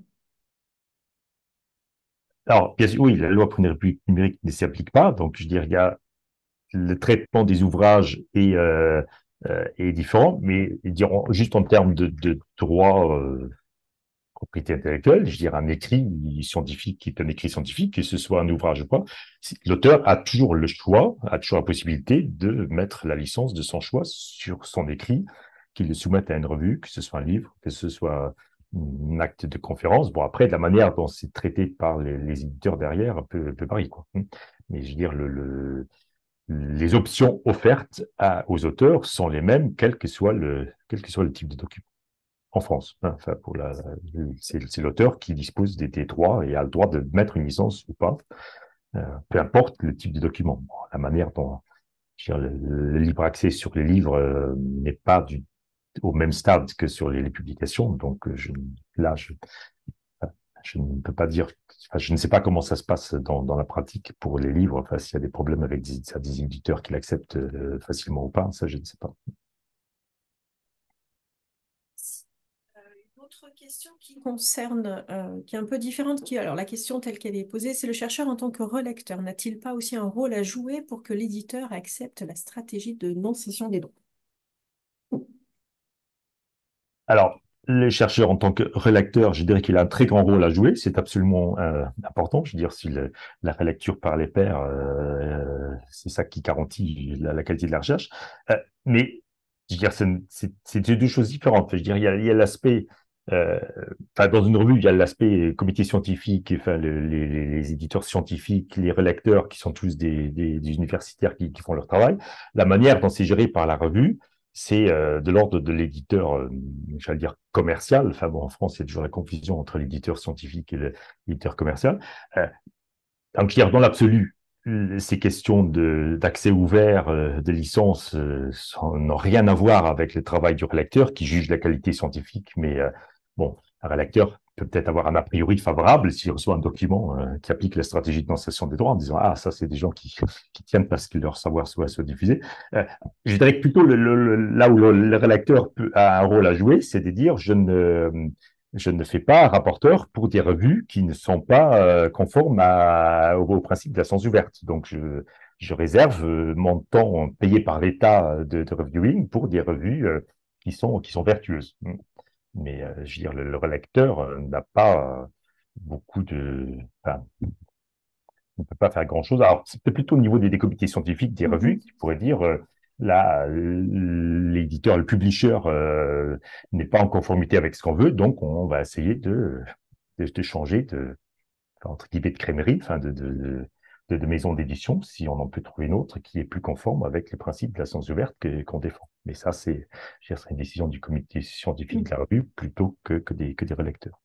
S2: Alors, bien sûr, oui, la loi pour une république numérique ne s'applique pas. Donc, je dirais, il y a le traitement des ouvrages est, euh, euh, est différent, mais dirons, juste en termes de, de droit euh, propriété intellectuelle, je dirais un écrit scientifique qui est un écrit scientifique, que ce soit un ouvrage ou pas, l'auteur a toujours le choix, a toujours la possibilité de mettre la licence de son choix sur son écrit, qu'il le soumette à une revue, que ce soit un livre, que ce soit un acte de conférence. Bon, après, de la manière dont c'est traité par les, les éditeurs derrière peut, peut varier, quoi. Mais je veux dire, le, le, les options offertes à, aux auteurs sont les mêmes, quel que soit le, quel que soit le type de document en France. Hein, enfin, pour la, c'est l'auteur qui dispose des, des droits et a le droit de mettre une licence ou pas, euh, peu importe le type de document. Bon, la manière dont je veux dire, le, le libre accès sur les livres euh, n'est pas du, au même stade que sur les, les publications, donc je, là, je, je ne peux pas dire, enfin, je ne sais pas comment ça se passe dans, dans la pratique pour les livres, enfin, s'il y a des problèmes avec des, des éditeurs qui l'acceptent euh, facilement ou pas, ça, je ne sais pas.
S1: Euh, une autre question. question qui concerne, euh, qui est un peu différente, qui, alors la question telle qu'elle est posée, c'est le chercheur en tant que relecteur, n'a-t-il pas aussi un rôle à jouer pour que l'éditeur accepte la stratégie de non-cession des droits?
S2: Alors, le chercheur en tant que relecteur, je dirais qu'il a un très grand rôle à jouer. C'est absolument euh, important. Je veux dire, si le, la relecture par les pairs, euh, c'est ça qui garantit la, la qualité de la recherche. Euh, mais, je veux dire, c'est deux choses différentes. Je veux dire, il y a, il y a l'aspect, euh, enfin, dans une revue, il y a l'aspect comité scientifique, enfin, le, les, les, éditeurs scientifiques, les relecteurs, qui sont tous des, des, des universitaires qui, qui font leur travail. La manière dont c'est géré par la revue, c'est euh, de l'ordre de l'éditeur, euh, j'allais dire commercial. Enfin bon, en France, il y a toujours la confusion entre l'éditeur scientifique et l'éditeur commercial. Euh, donc, je veux dire, dans l'absolu, ces questions d'accès ouvert, euh, de licence, euh, n'ont rien à voir avec le travail du rédacteur qui juge la qualité scientifique. Mais euh, bon, un rédacteur peut peut-être avoir un a priori favorable s'il reçoit un document euh, qui applique la stratégie de non-cession des droits en disant ah, ça, c'est des gens qui, qui tiennent parce que leur savoir soit, soit diffusé. Euh, je dirais que plutôt le, le, là où le, le rédacteur peut, a un rôle à jouer, c'est de dire je ne je ne fais pas rapporteur pour des revues qui ne sont pas euh, conformes à, au, au principe de la science ouverte. Donc, je, je réserve euh, mon temps payé par l'État de, de reviewing pour des revues euh, qui sont, qui sont vertueuses. Mais euh, je veux dire, le, le relecteur euh, n'a pas euh, beaucoup de... Enfin, on ne peut pas faire grand-chose. Alors, c'est peut-être plutôt au niveau des, des comités scientifiques, des revues,
S1: Mhm.
S2: qui pourraient dire, euh, là, l'éditeur, le publisher euh, n'est pas en conformité avec ce qu'on veut, donc on va essayer de, de, de changer de, enfin, entre guillemets, de crémerie, enfin, de, de, de, de maison d'édition, si on en peut trouver une autre qui est plus conforme avec les principes de la science ouverte qu'on défend. Mais ça, c'est, je dirais, une décision du comité scientifique de la revue plutôt que, que, des, que des relecteurs.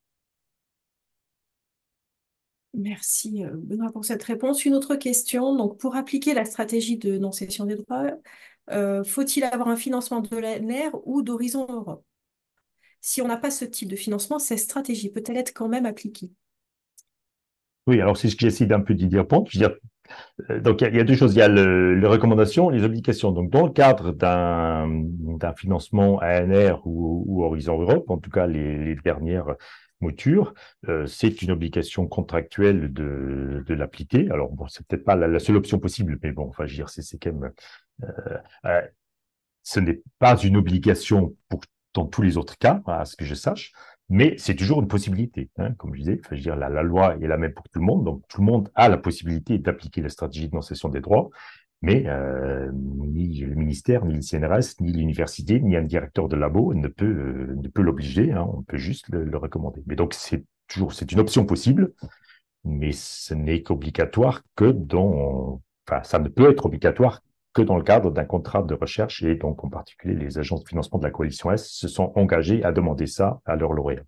S1: Merci, euh, Benoît, pour cette réponse. Une autre question. Donc, pour appliquer la stratégie de non-cession des droits, euh, faut-il avoir un financement de l'A N R ou d'Horizon Europe? Si on n'a pas ce type de financement, cette stratégie peut-elle être quand même appliquée?
S2: Oui, alors c'est ce que j'essaie d'un peu d'y répondre. Je veux dire, euh, donc il y, a il y a deux choses. Il y a le, les recommandations, les obligations. Donc dans le cadre d'un d'un financement A N R ou, ou Horizon Europe, en tout cas les, les dernières moutures, euh, c'est une obligation contractuelle de, de l'appliquer. Alors bon, c'est peut-être pas la, la seule option possible, mais bon, enfin, je veux dire, c'est c'est quand même euh, euh, ce n'est pas une obligation pour, dans tous les autres cas, à ce que je sache, mais c'est toujours une possibilité. Hein, comme je disais, enfin, je veux dire, la, la loi est la même pour tout le monde, donc tout le monde a la possibilité d'appliquer la stratégie de non-cession des droits, mais euh, ni le ministère, ni le C N R S, ni l'université, ni un directeur de labo ne peut, euh, ne peut l'obliger, hein, on peut juste le, le recommander. Mais donc, c'est toujours, c'est une option possible, mais ce n'est qu'obligatoire que dans, enfin, ça ne peut être obligatoire que dans le cadre d'un contrat de recherche, et donc en particulier les agences de financement de la coalition S se sont engagées à demander ça à leurs lauréats.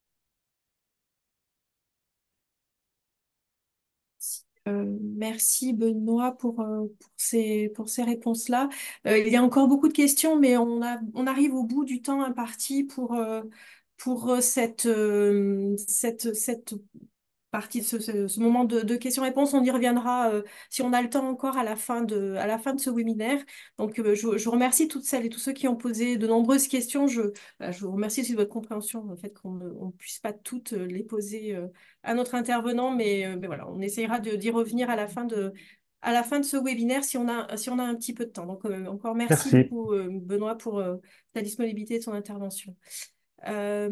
S1: Euh, merci Benoît pour, euh, pour ces, pour ces réponses-là. Euh, il y a encore beaucoup de questions, mais on a, on arrive au bout du temps imparti pour, euh, pour euh, cette, euh, cette, cette partie, ce, ce- ce moment de, de questions-réponses. On y reviendra euh, si on a le temps encore à la fin de, à la fin de ce webinaire. Donc, euh, je, je vous remercie toutes celles et tous ceux qui ont posé de nombreuses questions. Je, voilà, je vous remercie aussi de votre compréhension, le fait qu'on ne on puisse pas toutes euh, les poser euh, à notre intervenant, mais, euh, mais voilà, on essayera de- d'y revenir à la fin de, à la fin de ce webinaire si on a, si on a un petit peu de temps. Donc, euh, encore merci
S2: Merci.
S1: beaucoup, euh, Benoît, pour euh, ta disponibilité et ton intervention. Euh,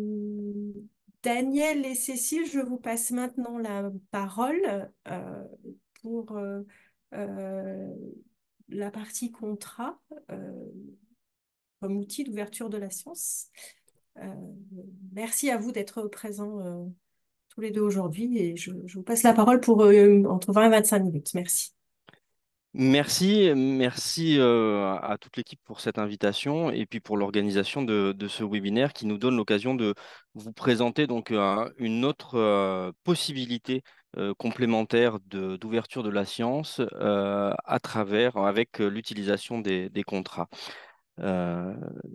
S1: Daniel et Cécile, je vous passe maintenant la parole euh, pour euh, euh, la partie contrat euh, comme outil d'ouverture de la science. Euh, Merci à vous d'être présents euh, tous les deux aujourd'hui et je, je vous passe la parole pour euh, entre vingt et vingt-cinq minutes. Merci.
S3: Merci, merci euh, à toute l'équipe pour cette invitation et puis pour l'organisation de, de ce webinaire qui nous donne l'occasion de vous présenter donc euh, une autre euh, possibilité euh, complémentaire de- d'ouverture de la science euh, à travers, avec euh, l'utilisation des, des contrats. Euh,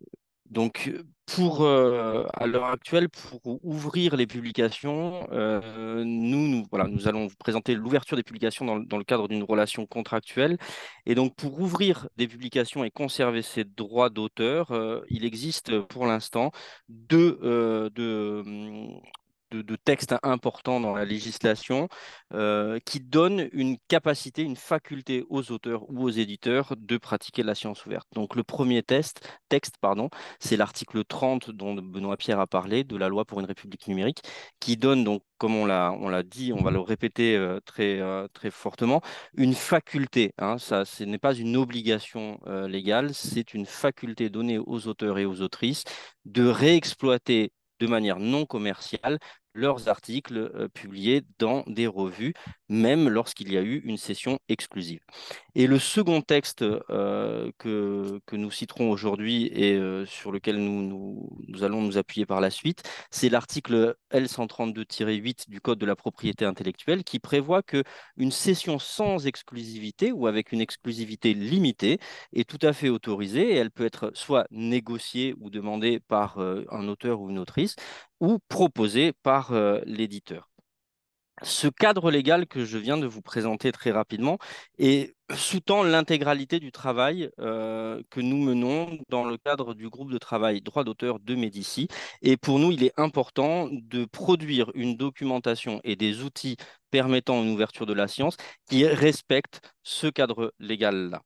S3: Donc, pour, euh, à l'heure actuelle, pour ouvrir les publications, euh, nous, nous, voilà, nous allons vous présenter l'ouverture des publications dans, le dans le cadre d'une relation contractuelle. Et donc, pour ouvrir des publications et conserver ces droits d'auteur, euh, il existe pour l'instant deux, euh, deux, hum, de, de textes importants dans la législation euh, qui donnent une capacité, une faculté aux auteurs ou aux éditeurs de pratiquer la science ouverte. Donc, le premier test, texte, pardon, c'est l'article trente dont Benoît Pierre a parlé, de la loi pour une république numérique, qui donne donc, comme on l'a on l'a dit, on va le répéter euh, très, euh, très fortement, une faculté. Hein, ça, ce n'est pas une obligation euh, légale, c'est une faculté donnée aux auteurs et aux autrices de réexploiter de manière non commerciale leurs articles euh, publiés dans des revues, même lorsqu'il y a eu une session exclusive. Et le second texte euh, que, que nous citerons aujourd'hui et euh, sur lequel nous, nous, nous allons nous appuyer par la suite, c'est l'article L cent trente-deux tiret huit du Code de la propriété intellectuelle qui prévoit qu'une session sans exclusivité ou avec une exclusivité limitée est tout à fait autorisée et elle peut être soit négociée ou demandée par euh, un auteur ou une autrice ou proposée par euh, l'éditeur. Ce cadre légal que je viens de vous présenter très rapidement est sous-tend l'intégralité du travail euh, que nous menons dans le cadre du groupe de travail droit d'auteur de Médicis. Et pour nous, il est important de produire une documentation et des outils permettant une ouverture de la science qui respectent ce cadre légal-là.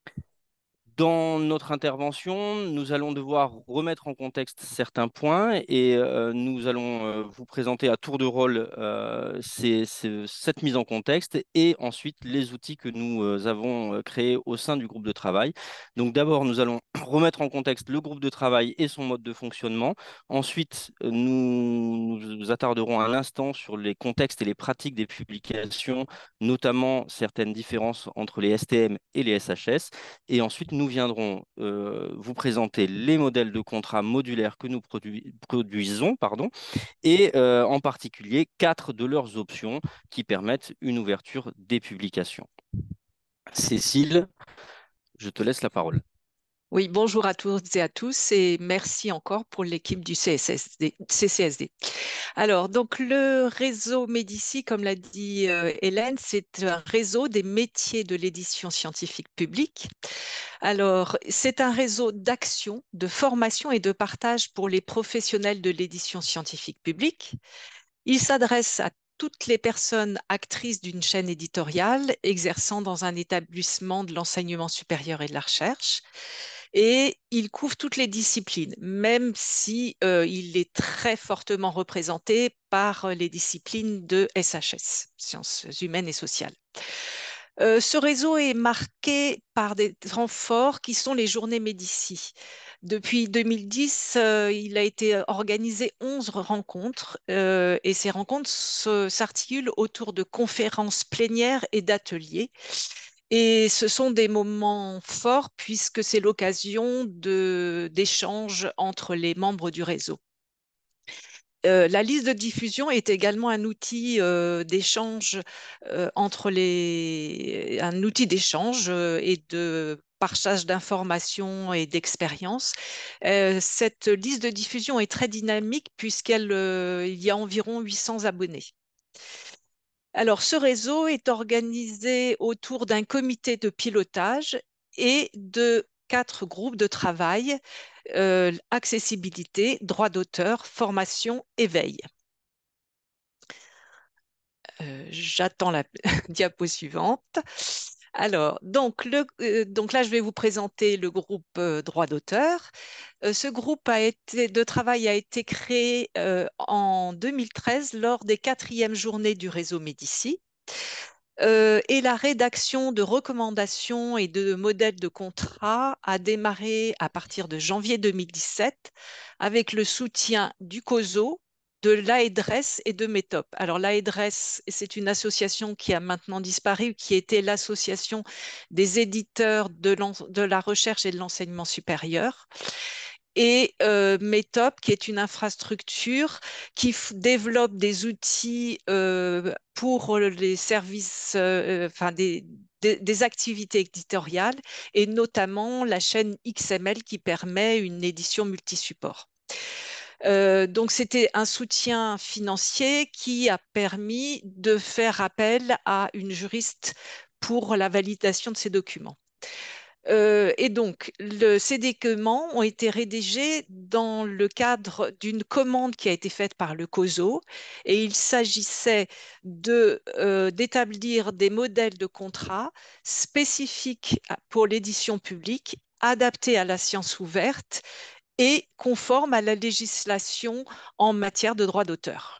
S3: Dans notre intervention, nous allons devoir remettre en contexte certains points et euh, nous allons euh, vous présenter à tour de rôle euh, ces- ces- cette mise en contexte et ensuite les outils que nous euh, avons euh, créés au sein du groupe de travail. Donc d'abord, nous allons remettre en contexte le groupe de travail et son mode de fonctionnement. Ensuite, euh, nous nous attarderons un instant sur les contextes et les pratiques des publications, notamment certaines différences entre les S T M et les S H S. Et ensuite, nous viendrons euh, vous présenter les modèles de contrats modulaires que nous produis- produisons, pardon, et euh, en particulier quatre de leurs options qui permettent une ouverture des publications. Cécile, je te laisse la parole.
S4: Oui, bonjour à toutes et à tous et merci encore pour l'équipe du C S S D, C C S D. Alors, donc le réseau Médicis, comme l'a dit euh, Hélène, c'est un réseau des métiers de l'édition scientifique publique. Alors, c'est un réseau d'action, de formation et de partage pour les professionnels de l'édition scientifique publique. Il s'adresse à toutes les personnes actrices d'une chaîne éditoriale exerçant dans un établissement de l'enseignement supérieur et de la recherche. Et il couvre toutes les disciplines, même si euh, il est très fortement représenté par les disciplines de S H S, sciences humaines et sociales. Euh, ce réseau est marqué par des temps forts qui sont les journées Médicis. Depuis deux mille dix, euh, il a été organisé onze rencontres euh, et ces rencontres s'articulent autour de conférences plénières et d'ateliers. Et ce sont des moments forts puisque c'est l'occasion de, d'échanges entre les membres du réseau. Euh, la liste de diffusion est également un outil euh, d'échange euh, entre les, un outil d'échange euh, et de partage d'informations et d'expériences. Euh, cette liste de diffusion est très dynamique puisqu'il euh, y a environ huit cents abonnés. Alors, ce réseau est organisé autour d'un comité de pilotage et de quatre groupes de travail, euh, accessibilité, droit d'auteur, formation et veille. Euh, j'attends la diapo suivante. Alors, donc, le, euh, donc là, je vais vous présenter le groupe euh, droit d'auteur. Euh, ce groupe a été, de travail a été créé euh, en deux mille treize lors des quatrièmes journées du réseau Médicis. Euh, et la rédaction de recommandations et de modèles de contrat a démarré à partir de janvier deux mille dix-sept avec le soutien du COSO, de l'A E D R E S et de METOP. Alors l'A E D R E S, c'est une association qui a maintenant disparu, qui était l'association des éditeurs de, de la recherche et de l'enseignement supérieur. Et euh, METOP, qui est une infrastructure qui développe des outils euh, pour les services, euh, enfin des, des, des activités éditoriales et notamment la chaîne X M L qui permet une édition multisupport. Euh, donc, c'était un soutien financier qui a permis de faire appel à une juriste pour la validation de ces documents. Euh, et donc, le, ces documents ont été rédigés dans le cadre d'une commande qui a été faite par le COSO et il s'agissait de, euh, d'établir des modèles de contrats spécifiques pour l'édition publique, adaptés à la science ouverte et conformes à la législation en matière de droit d'auteur.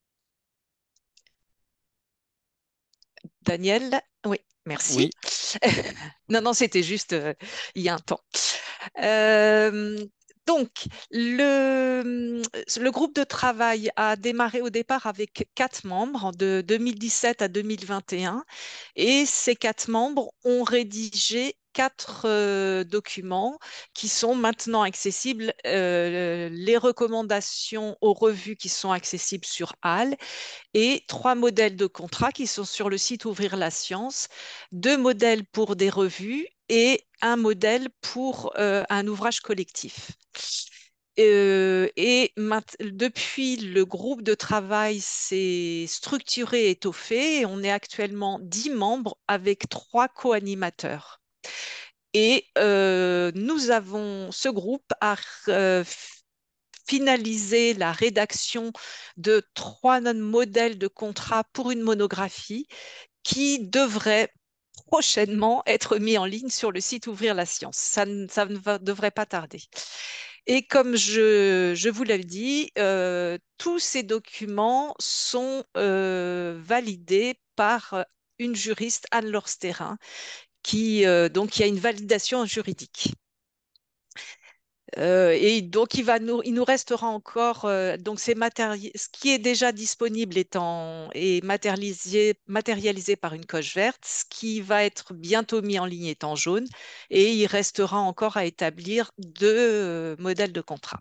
S4: Daniel, oui, merci.
S3: Oui.
S4: Non, non, c'était juste euh, il y a un temps. Euh, donc, le, le groupe de travail a démarré au départ avec quatre membres de deux mille dix-sept à deux mille vingt et un et ces quatre membres ont rédigé quatre euh, documents qui sont maintenant accessibles, euh, les recommandations aux revues qui sont accessibles sur H A L et trois modèles de contrats qui sont sur le site Ouvrir la science, deux modèles pour des revues et un modèle pour euh, un ouvrage collectif. Euh, et depuis, le groupe de travail s'est structuré et étoffé et on est actuellement dix membres avec trois co-animateurs. Et euh, nous avons, ce groupe a euh, finaliser la rédaction de trois modèles de contrat pour une monographie qui devrait prochainement être mis en ligne sur le site Ouvrir la science. Ça ne, ça ne va, devrait pas tarder. Et comme je, je vous l'avais dit, euh, tous ces documents sont euh, validés par une juriste, Anne-Laure Stérin, qui, euh, donc, il y a une validation juridique. Euh, et donc, il, va nous, il nous restera encore, euh, donc ces matéri- ce qui est déjà disponible étant, est matérialisé, matérialisé par une coche verte, ce qui va être bientôt mis en ligne est en jaune, et il restera encore à établir deux euh, modèles de contrat.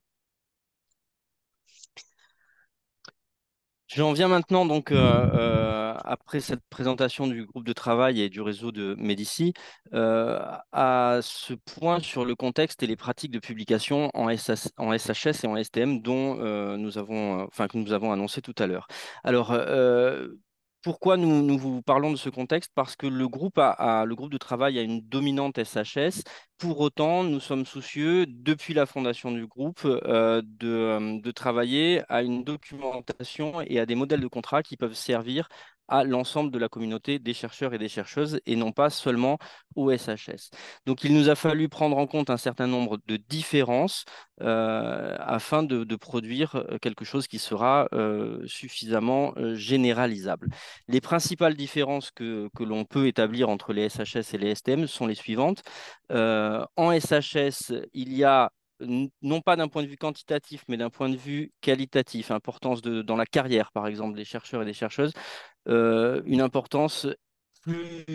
S3: J'en viens maintenant, donc, euh, euh, après cette présentation du groupe de travail et du réseau de Médicis, euh, à ce point sur le contexte et les pratiques de publication en, S H, en S H S et en S T M dont euh, nous avons, euh, enfin, que nous avons annoncé tout à l'heure. Alors, euh, pourquoi nous, nous vous parlons de ce contexte? Parce que le groupe, a, a- le groupe de travail a une dominante S H S. Pour autant, nous sommes soucieux, depuis la fondation du groupe, euh, de, euh, de travailler à une documentation et à des modèles de contrat qui peuvent servir à l'ensemble de la communauté des chercheurs et des chercheuses et non pas seulement au S H S. Donc, il nous a fallu prendre en compte un certain nombre de différences euh, afin de, de produire quelque chose qui sera euh, suffisamment euh, généralisable. Les principales différences que, que l'on peut établir entre les S H S et les S T M sont les suivantes. Euh, en S H S, il y a non pas d'un point de vue quantitatif, mais d'un point de vue qualitatif, importance de, dans la carrière, par exemple, des chercheurs et des chercheuses, euh, une importance plus,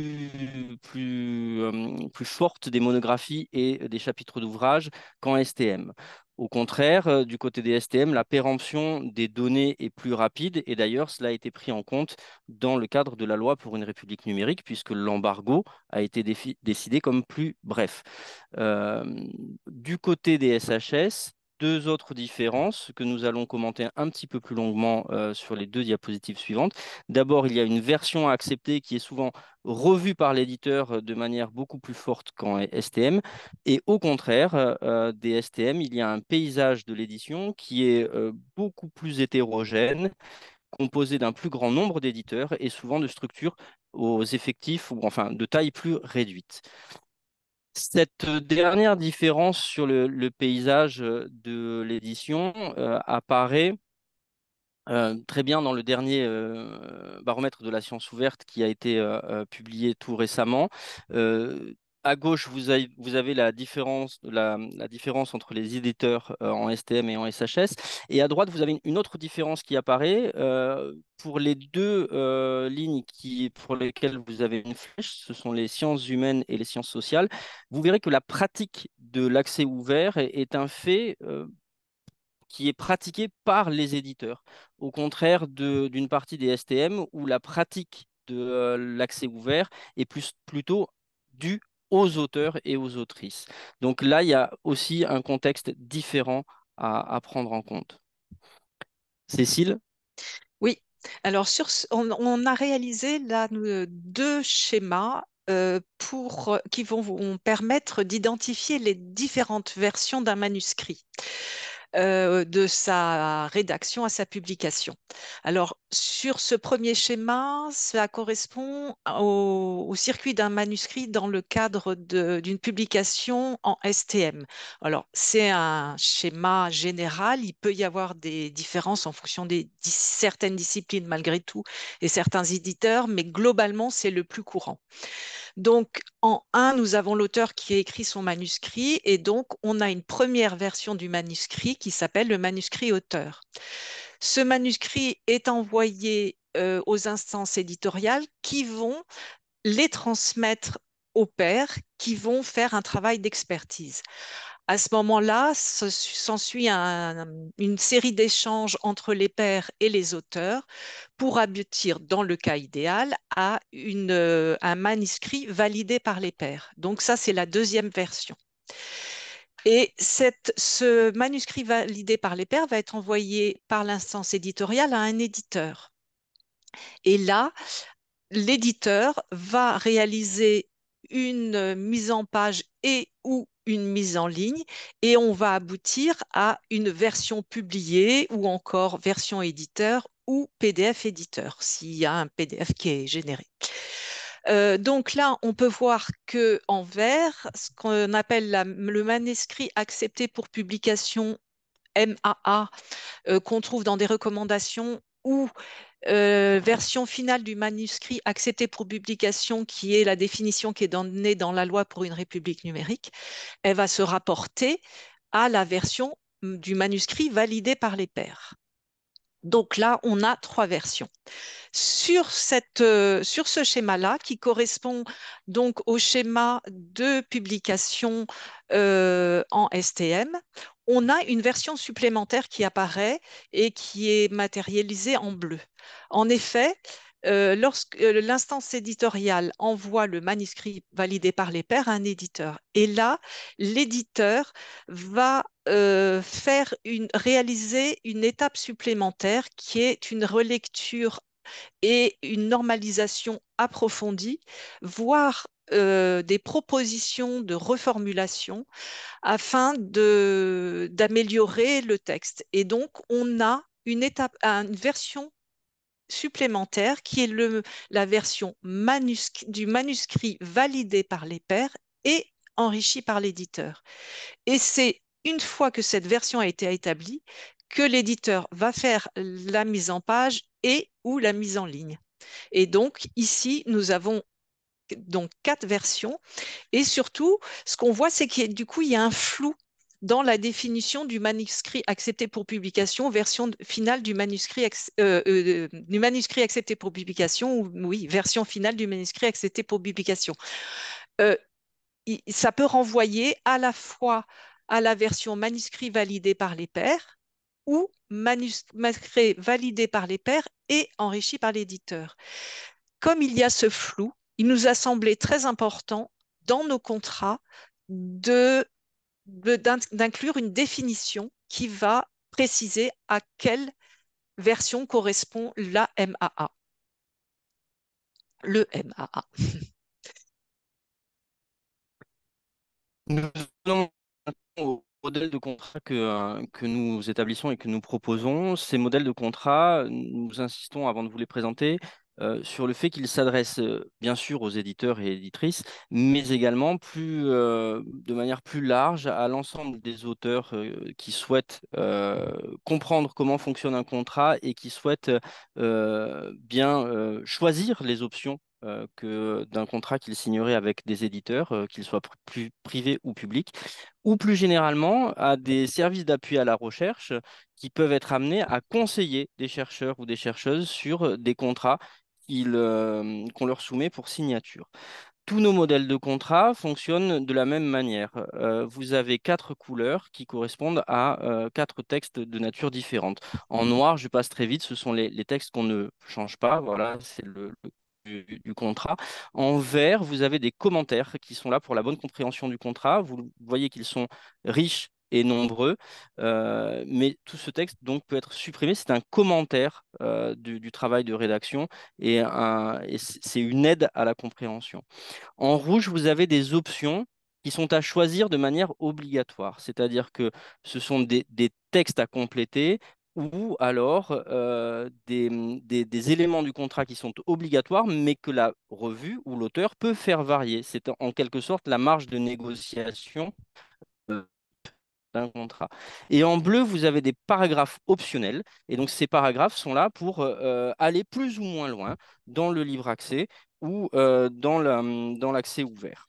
S3: plus, euh, plus forte des monographies et des chapitres d'ouvrages qu'en S T M. Au contraire, euh, du côté des S T M, la péremption des données est plus rapide et d'ailleurs, cela a été pris en compte dans le cadre de la loi pour une république numérique puisque l'embargo a été décidé comme plus bref. Euh, du côté des S H S, deux autres différences que nous allons commenter un petit peu plus longuement euh, sur les deux diapositives suivantes. D'abord, il y a une version à accepter qui est souvent revue par l'éditeur de manière beaucoup plus forte qu'en S T M. Et au contraire, euh, des S T M, il y a un paysage de l'édition qui est euh, beaucoup plus hétérogène, composé d'un plus grand nombre d'éditeurs et souvent de structures aux effectifs ou enfin de taille plus réduite. Cette dernière différence sur le, le paysage de l'édition euh, apparaît euh, très bien dans le dernier euh, baromètre de la science ouverte qui a été euh, euh, publié tout récemment. Euh, à gauche, vous avez, vous avez la différence, la, la différence entre les éditeurs euh, en S T M et en S H S. Et à droite, vous avez une, une autre différence qui apparaît. Euh, pour les deux euh, lignes qui, pour lesquelles vous avez une flèche, ce sont les sciences humaines et les sciences sociales. Vous verrez que la pratique de l'accès ouvert est, est un fait euh, qui est pratiqué par les éditeurs, au contraire de- d'une partie des S T M où la pratique de euh, l'accès ouvert est plus, plutôt dû aux auteurs et aux autrices. Donc là, il y a aussi un contexte différent à, à prendre en compte. Cécile?
S4: Oui, alors sur ce- on, on a réalisé là nous, deux schémas euh, pour, qui vont vous permettre d'identifier les différentes versions d'un manuscrit, euh, de sa rédaction à sa publication. Alors, sur ce premier schéma, ça correspond au, au circuit d'un manuscrit dans le cadre de- d'une publication en S T M. Alors, c'est un schéma général. Il peut y avoir des différences en fonction des dis- certaines disciplines malgré tout et certains éditeurs, mais globalement, c'est le plus courant. Donc, en un, nous avons l'auteur qui a écrit son manuscrit et donc on a une première version du manuscrit qui s'appelle le manuscrit auteur. Ce manuscrit est envoyé euh, aux instances éditoriales qui vont les transmettre aux pairs qui vont faire un travail d'expertise. À ce moment-là, s'ensuit un, une série d'échanges entre les pairs et les auteurs pour aboutir, dans le cas idéal, à une, euh, un manuscrit validé par les pairs. Donc ça, c'est la deuxième version. Et cette, ce manuscrit validé par les pairs va être envoyé par l'instance éditoriale à un éditeur. Et là, l'éditeur va réaliser une mise en page et ou une mise en ligne et on va aboutir à une version publiée ou encore version éditeur ou P D F éditeur s'il y a un P D F qui est généré. Euh, donc là, on peut voir que en vert, ce qu'on appelle la, le manuscrit accepté pour publication M A A, euh, qu'on trouve dans des recommandations ou euh, version finale du manuscrit accepté pour publication, qui est la définition qui est donnée dans la loi pour une république numérique, elle va se rapporter à la version du manuscrit validé par les pairs. Donc là, on a trois versions. Sur, cette, euh, sur ce schéma-là, qui correspond donc au schéma de publication euh, en S T M, on a une version supplémentaire qui apparaît et qui est matérialisée en bleu. En effet, euh, lorsque euh, l'instance éditoriale envoie le manuscrit validé par les pairs à un éditeur, et là, l'éditeur va euh, faire une, réaliser une étape supplémentaire qui est une relecture et une normalisation approfondie, voire euh, des propositions de reformulation afin de, d'améliorer le texte. Et donc, on a une étape, une version supplémentaire qui est le, la version manuscrit, du manuscrit validé par les pairs et enrichi par l'éditeur. Et c'est une fois que cette version a été établie que l'éditeur va faire la mise en page et ou la mise en ligne. Et donc, ici, nous avons donc quatre versions. Et surtout, ce qu'on voit, c'est qu'il y a, du coup, il y a un flou dans la définition du manuscrit accepté pour publication, version finale du manuscrit, euh, euh, du manuscrit accepté pour publication, ou oui, version finale du manuscrit accepté pour publication. Euh, il, ça peut renvoyer à la fois à la version manuscrit validé par les pairs ou manuscrit validé par les pairs et enrichi par l'éditeur. Comme il y a ce flou, il nous a semblé très important dans nos contrats de, de, d'inclure une définition qui va préciser à quelle version correspond la M A A, le M A A.
S3: Nous allons au modèle de contrat que, euh, que nous établissons et que nous proposons. Ces modèles de contrat, nous insistons, avant de vous les présenter, euh, sur le fait qu'ils s'adressent euh, bien sûr aux éditeurs et éditrices, mais également plus, euh, de manière plus large à l'ensemble des auteurs euh, qui souhaitent euh, comprendre comment fonctionne un contrat et qui souhaitent euh, bien euh, choisir les options euh, que d'un contrat qu'ils signeraient avec des éditeurs, euh, qu'ils soient pr- plus privés ou publics, ou plus généralement à des services d'appui à la recherche qui peuvent être amenés à conseiller des chercheurs ou des chercheuses sur des contrats qu'ils, euh, qu'on leur soumet pour signature. Tous nos modèles de contrat fonctionnent de la même manière. Euh, vous avez quatre couleurs qui correspondent à euh, quatre textes de nature différente. En noir, je passe très vite, ce sont les, les textes qu'on ne change pas. Voilà, c'est le, le du, du contrat. En vert, vous avez des commentaires qui sont là pour la bonne compréhension du contrat. Vous voyez qu'ils sont riches et nombreux, euh, mais tout ce texte donc peut être supprimé. C'est un commentaire euh, du, du travail de rédaction et, un- et c'est une aide à la compréhension. En rouge, vous avez des options qui sont à choisir de manière obligatoire, c'est-à-dire que ce sont des, des textes à compléter ou alors euh, des, des- des éléments du contrat qui sont obligatoires, mais que la revue ou l'auteur peut faire varier. C'est en en quelque sorte la marge de négociation euh, d'un contrat. Et en bleu, vous avez des paragraphes optionnels. Et donc, ces paragraphes sont là pour euh, aller plus ou moins loin dans le livre accès ou euh, dans la- dans l'accès ouvert.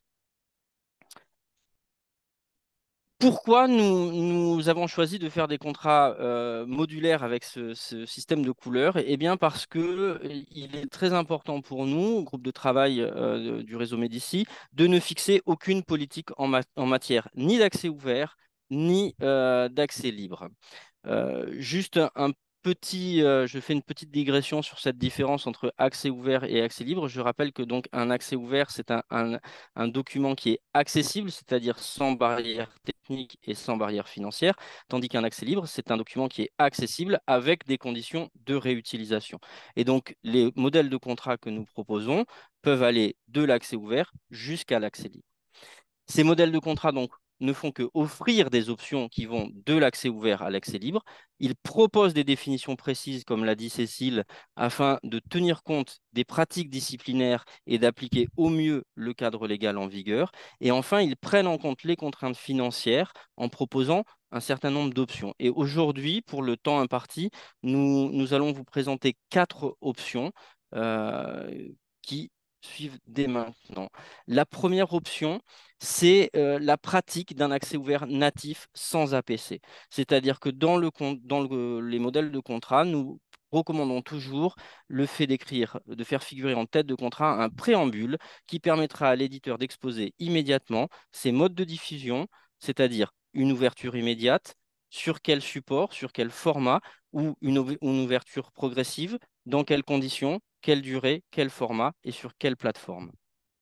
S3: Pourquoi nous, nous avons choisi de faire des contrats euh, modulaires avec ce, ce système de couleurs? Eh bien, parce que euh, il est très important pour nous, groupe de travail euh, du réseau Médici, de ne fixer aucune politique en, ma- en matière ni d'accès ouvert, ni euh, d'accès libre. Euh, juste un, un petit, euh, je fais une petite digression sur cette différence entre accès ouvert et accès libre. Je rappelle que donc un accès ouvert, c'est un, un- un document qui est accessible, c'est-à-dire sans barrière technique et sans barrière financière, tandis qu'un accès libre, c'est un document qui est accessible avec des conditions de réutilisation. Et donc les modèles de contrat que nous proposons peuvent aller de l'accès ouvert jusqu'à l'accès libre. Ces modèles de contrat donc ne font que offrir des options qui vont de l'accès ouvert à l'accès libre. Ils proposent des définitions précises, comme l'a dit Cécile, afin de tenir compte des pratiques disciplinaires et d'appliquer au mieux le cadre légal en vigueur. Et enfin, ils prennent en compte les contraintes financières en proposant un certain nombre d'options. Et aujourd'hui, pour le temps imparti, nous, nous allons vous présenter quatre options euh, qui suivent dès maintenant. La première option, c'est euh, la pratique d'un accès ouvert natif sans A P C. C'est-à-dire que dans, le, con- dans le- les modèles de contrat, nous recommandons toujours le fait d'écrire, de faire figurer en tête de contrat un préambule qui permettra à l'éditeur d'exposer immédiatement ses modes de diffusion, c'est-à-dire une ouverture immédiate, sur quel support, sur quel format, ou une, ouv- une ouverture progressive, dans quelles conditions, quelle durée, quel format et sur quelle plateforme.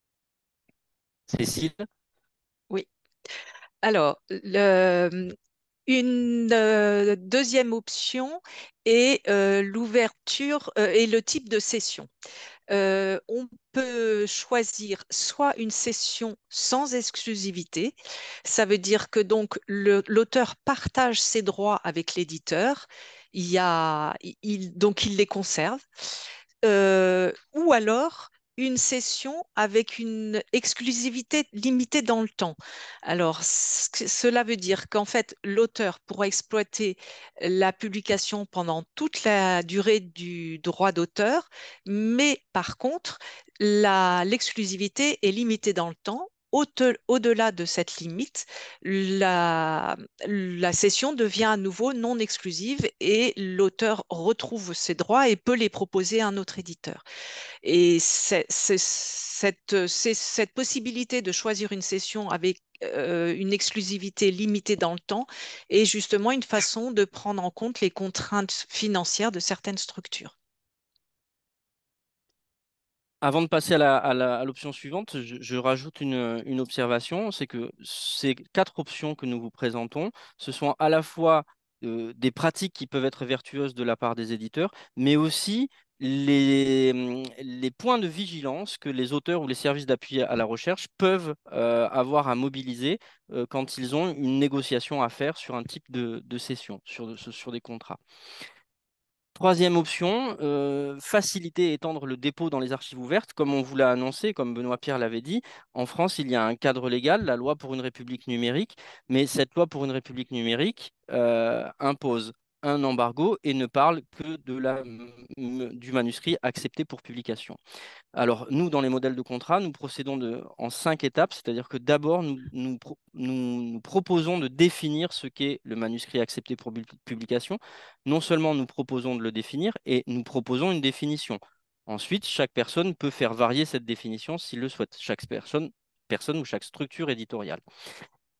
S3: Cécile?
S4: Oui. Alors, le- une euh, deuxième option est euh, l'ouverture euh, et le type de session. Euh, on peut choisir soit une session sans exclusivité, ça veut dire que donc le- l'auteur partage ses droits avec l'éditeur, il y a, il, donc il les conserve. Euh, ou alors une session avec une exclusivité limitée dans le temps. Alors, ce que- cela veut dire qu'en fait, l'auteur pourra exploiter la publication pendant toute la durée du droit d'auteur, mais par contre, la- l'exclusivité est limitée dans le temps. Au-te- Au-delà de cette limite, la, la session devient à nouveau non exclusive et l'auteur retrouve ses droits et peut les proposer à un autre éditeur. Et c'est, c'est- cette, c'est- cette possibilité de choisir une session avec euh, une exclusivité limitée dans le temps est justement une façon de prendre en compte les contraintes financières de certaines structures.
S3: Avant de passer à la- à la- à l'option suivante, je, je rajoute une, une observation, c'est que ces quatre options que nous vous présentons, ce sont à la fois euh, des pratiques qui peuvent être vertueuses de la part des éditeurs, mais aussi les, hum, les points de vigilance que les auteurs ou les services d'appui à la recherche peuvent euh, avoir à mobiliser euh, quand ils ont une négociation à faire sur un type de, de cession, sur, sur des contrats. Troisième option, euh, faciliter et étendre le dépôt dans les archives ouvertes. Comme on vous l'a annoncé, comme Benoît Pierre l'avait dit, en France, il y a un cadre légal, la loi pour une république numérique, mais cette loi pour une république numérique euh, impose un embargo et ne parle que de la, m- du manuscrit accepté pour publication. Alors, nous, dans les modèles de contrat, nous procédons de, en cinq étapes, c'est-à-dire que d'abord, nous, nous, pro- nous- nous proposons de définir ce qu'est le manuscrit accepté pour bu- publication. Non seulement nous proposons de le définir, et nous proposons une définition. Ensuite, chaque personne peut faire varier cette définition s'il le souhaite, chaque personne, personne ou chaque structure éditoriale.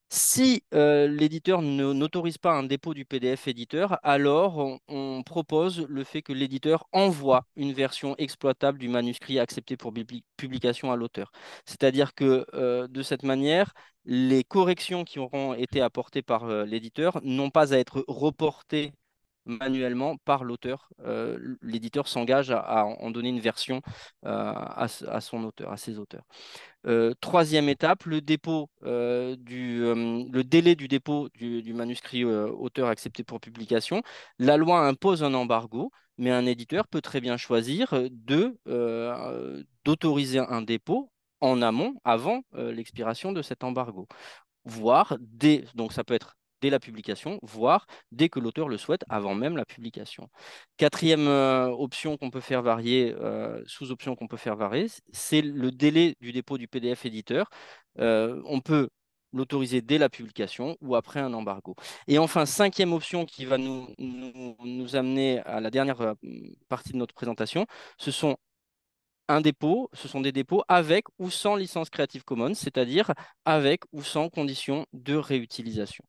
S3: Si euh, l'éditeur ne- n'autorise pas un dépôt du P D F éditeur, alors on, on propose le fait que l'éditeur envoie une version exploitable du manuscrit accepté pour bibli- publication à l'auteur. C'est-à-dire que euh, de cette manière, les corrections qui auront été apportées par euh, l'éditeur n'ont pas à être reportées manuellement par l'auteur. Euh, l'éditeur s'engage à, à en donner une version euh, à, à son auteur, à ses auteurs. Euh, troisième étape, le dépôt euh, du, euh, le délai du dépôt du, du manuscrit euh, auteur accepté pour publication. La loi impose un embargo, mais un éditeur peut très bien choisir de, euh, d'autoriser un dépôt en amont, avant euh, l'expiration de cet embargo, voire dès, donc ça peut être dès la publication, voire dès que l'auteur le souhaite, avant même la publication. Quatrième euh, option qu'on peut faire varier, euh, sous-option qu'on peut faire varier, c'est le délai du dépôt du P D F éditeur. Euh, on peut l'autoriser dès la publication ou après un embargo. Et enfin, cinquième option qui va nous, nous, nous amener à la dernière euh, partie de notre présentation, ce sont un dépôt, ce sont des dépôts avec ou sans licence Creative Commons, c'est-à-dire avec ou sans condition de réutilisation.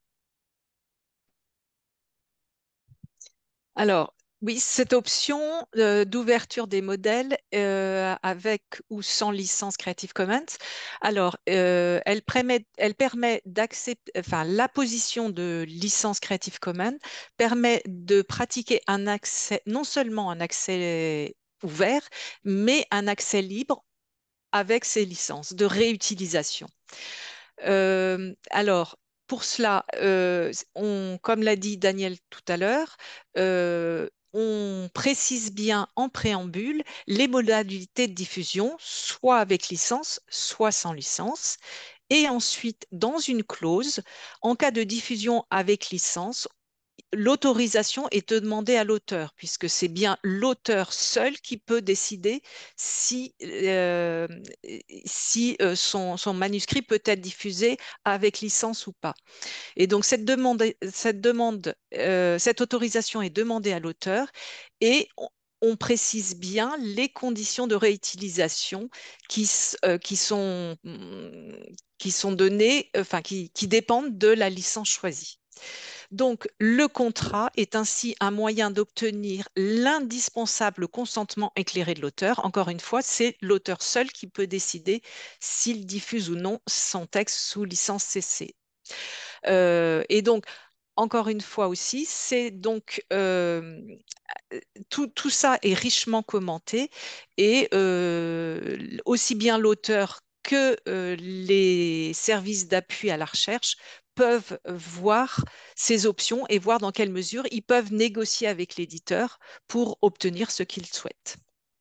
S4: Alors, oui, cette option euh, d'ouverture des modèles euh, avec ou sans licence Creative Commons, alors, euh, elle permet, elle permet d'accepter, enfin, la position de licence Creative Commons permet de pratiquer un accès, non seulement un accès ouvert, mais un accès libre avec ces licences de réutilisation. Euh, alors, pour cela, euh, on, comme l'a dit Daniel tout à l'heure, euh, on précise bien en préambule les modalités de diffusion, soit avec licence, soit sans licence. Et ensuite, dans une clause, en cas de diffusion avec licence, l'autorisation est demandée à l'auteur, puisque c'est bien l'auteur seul qui peut décider si, euh, si euh, son, son manuscrit peut être diffusé avec licence ou pas. Et donc, cette demande, cette demande, euh, cette autorisation est demandée à l'auteur et on, on précise bien les conditions de réutilisation qui, s- euh, qui sont, hum, qui sont données, enfin, qui, qui dépendent de la licence choisie. Donc, le contrat est ainsi un moyen d'obtenir l'indispensable consentement éclairé de l'auteur. Encore une fois, c'est l'auteur seul qui peut décider s'il diffuse ou non son texte sous licence C C. Euh, et donc, encore une fois aussi, c'est donc euh, tout, tout ça est richement commenté et euh, aussi bien l'auteur que euh, les services d'appui à la recherche peuvent voir ces options et voir dans quelle mesure ils peuvent négocier avec l'éditeur pour obtenir ce qu'ils souhaitent.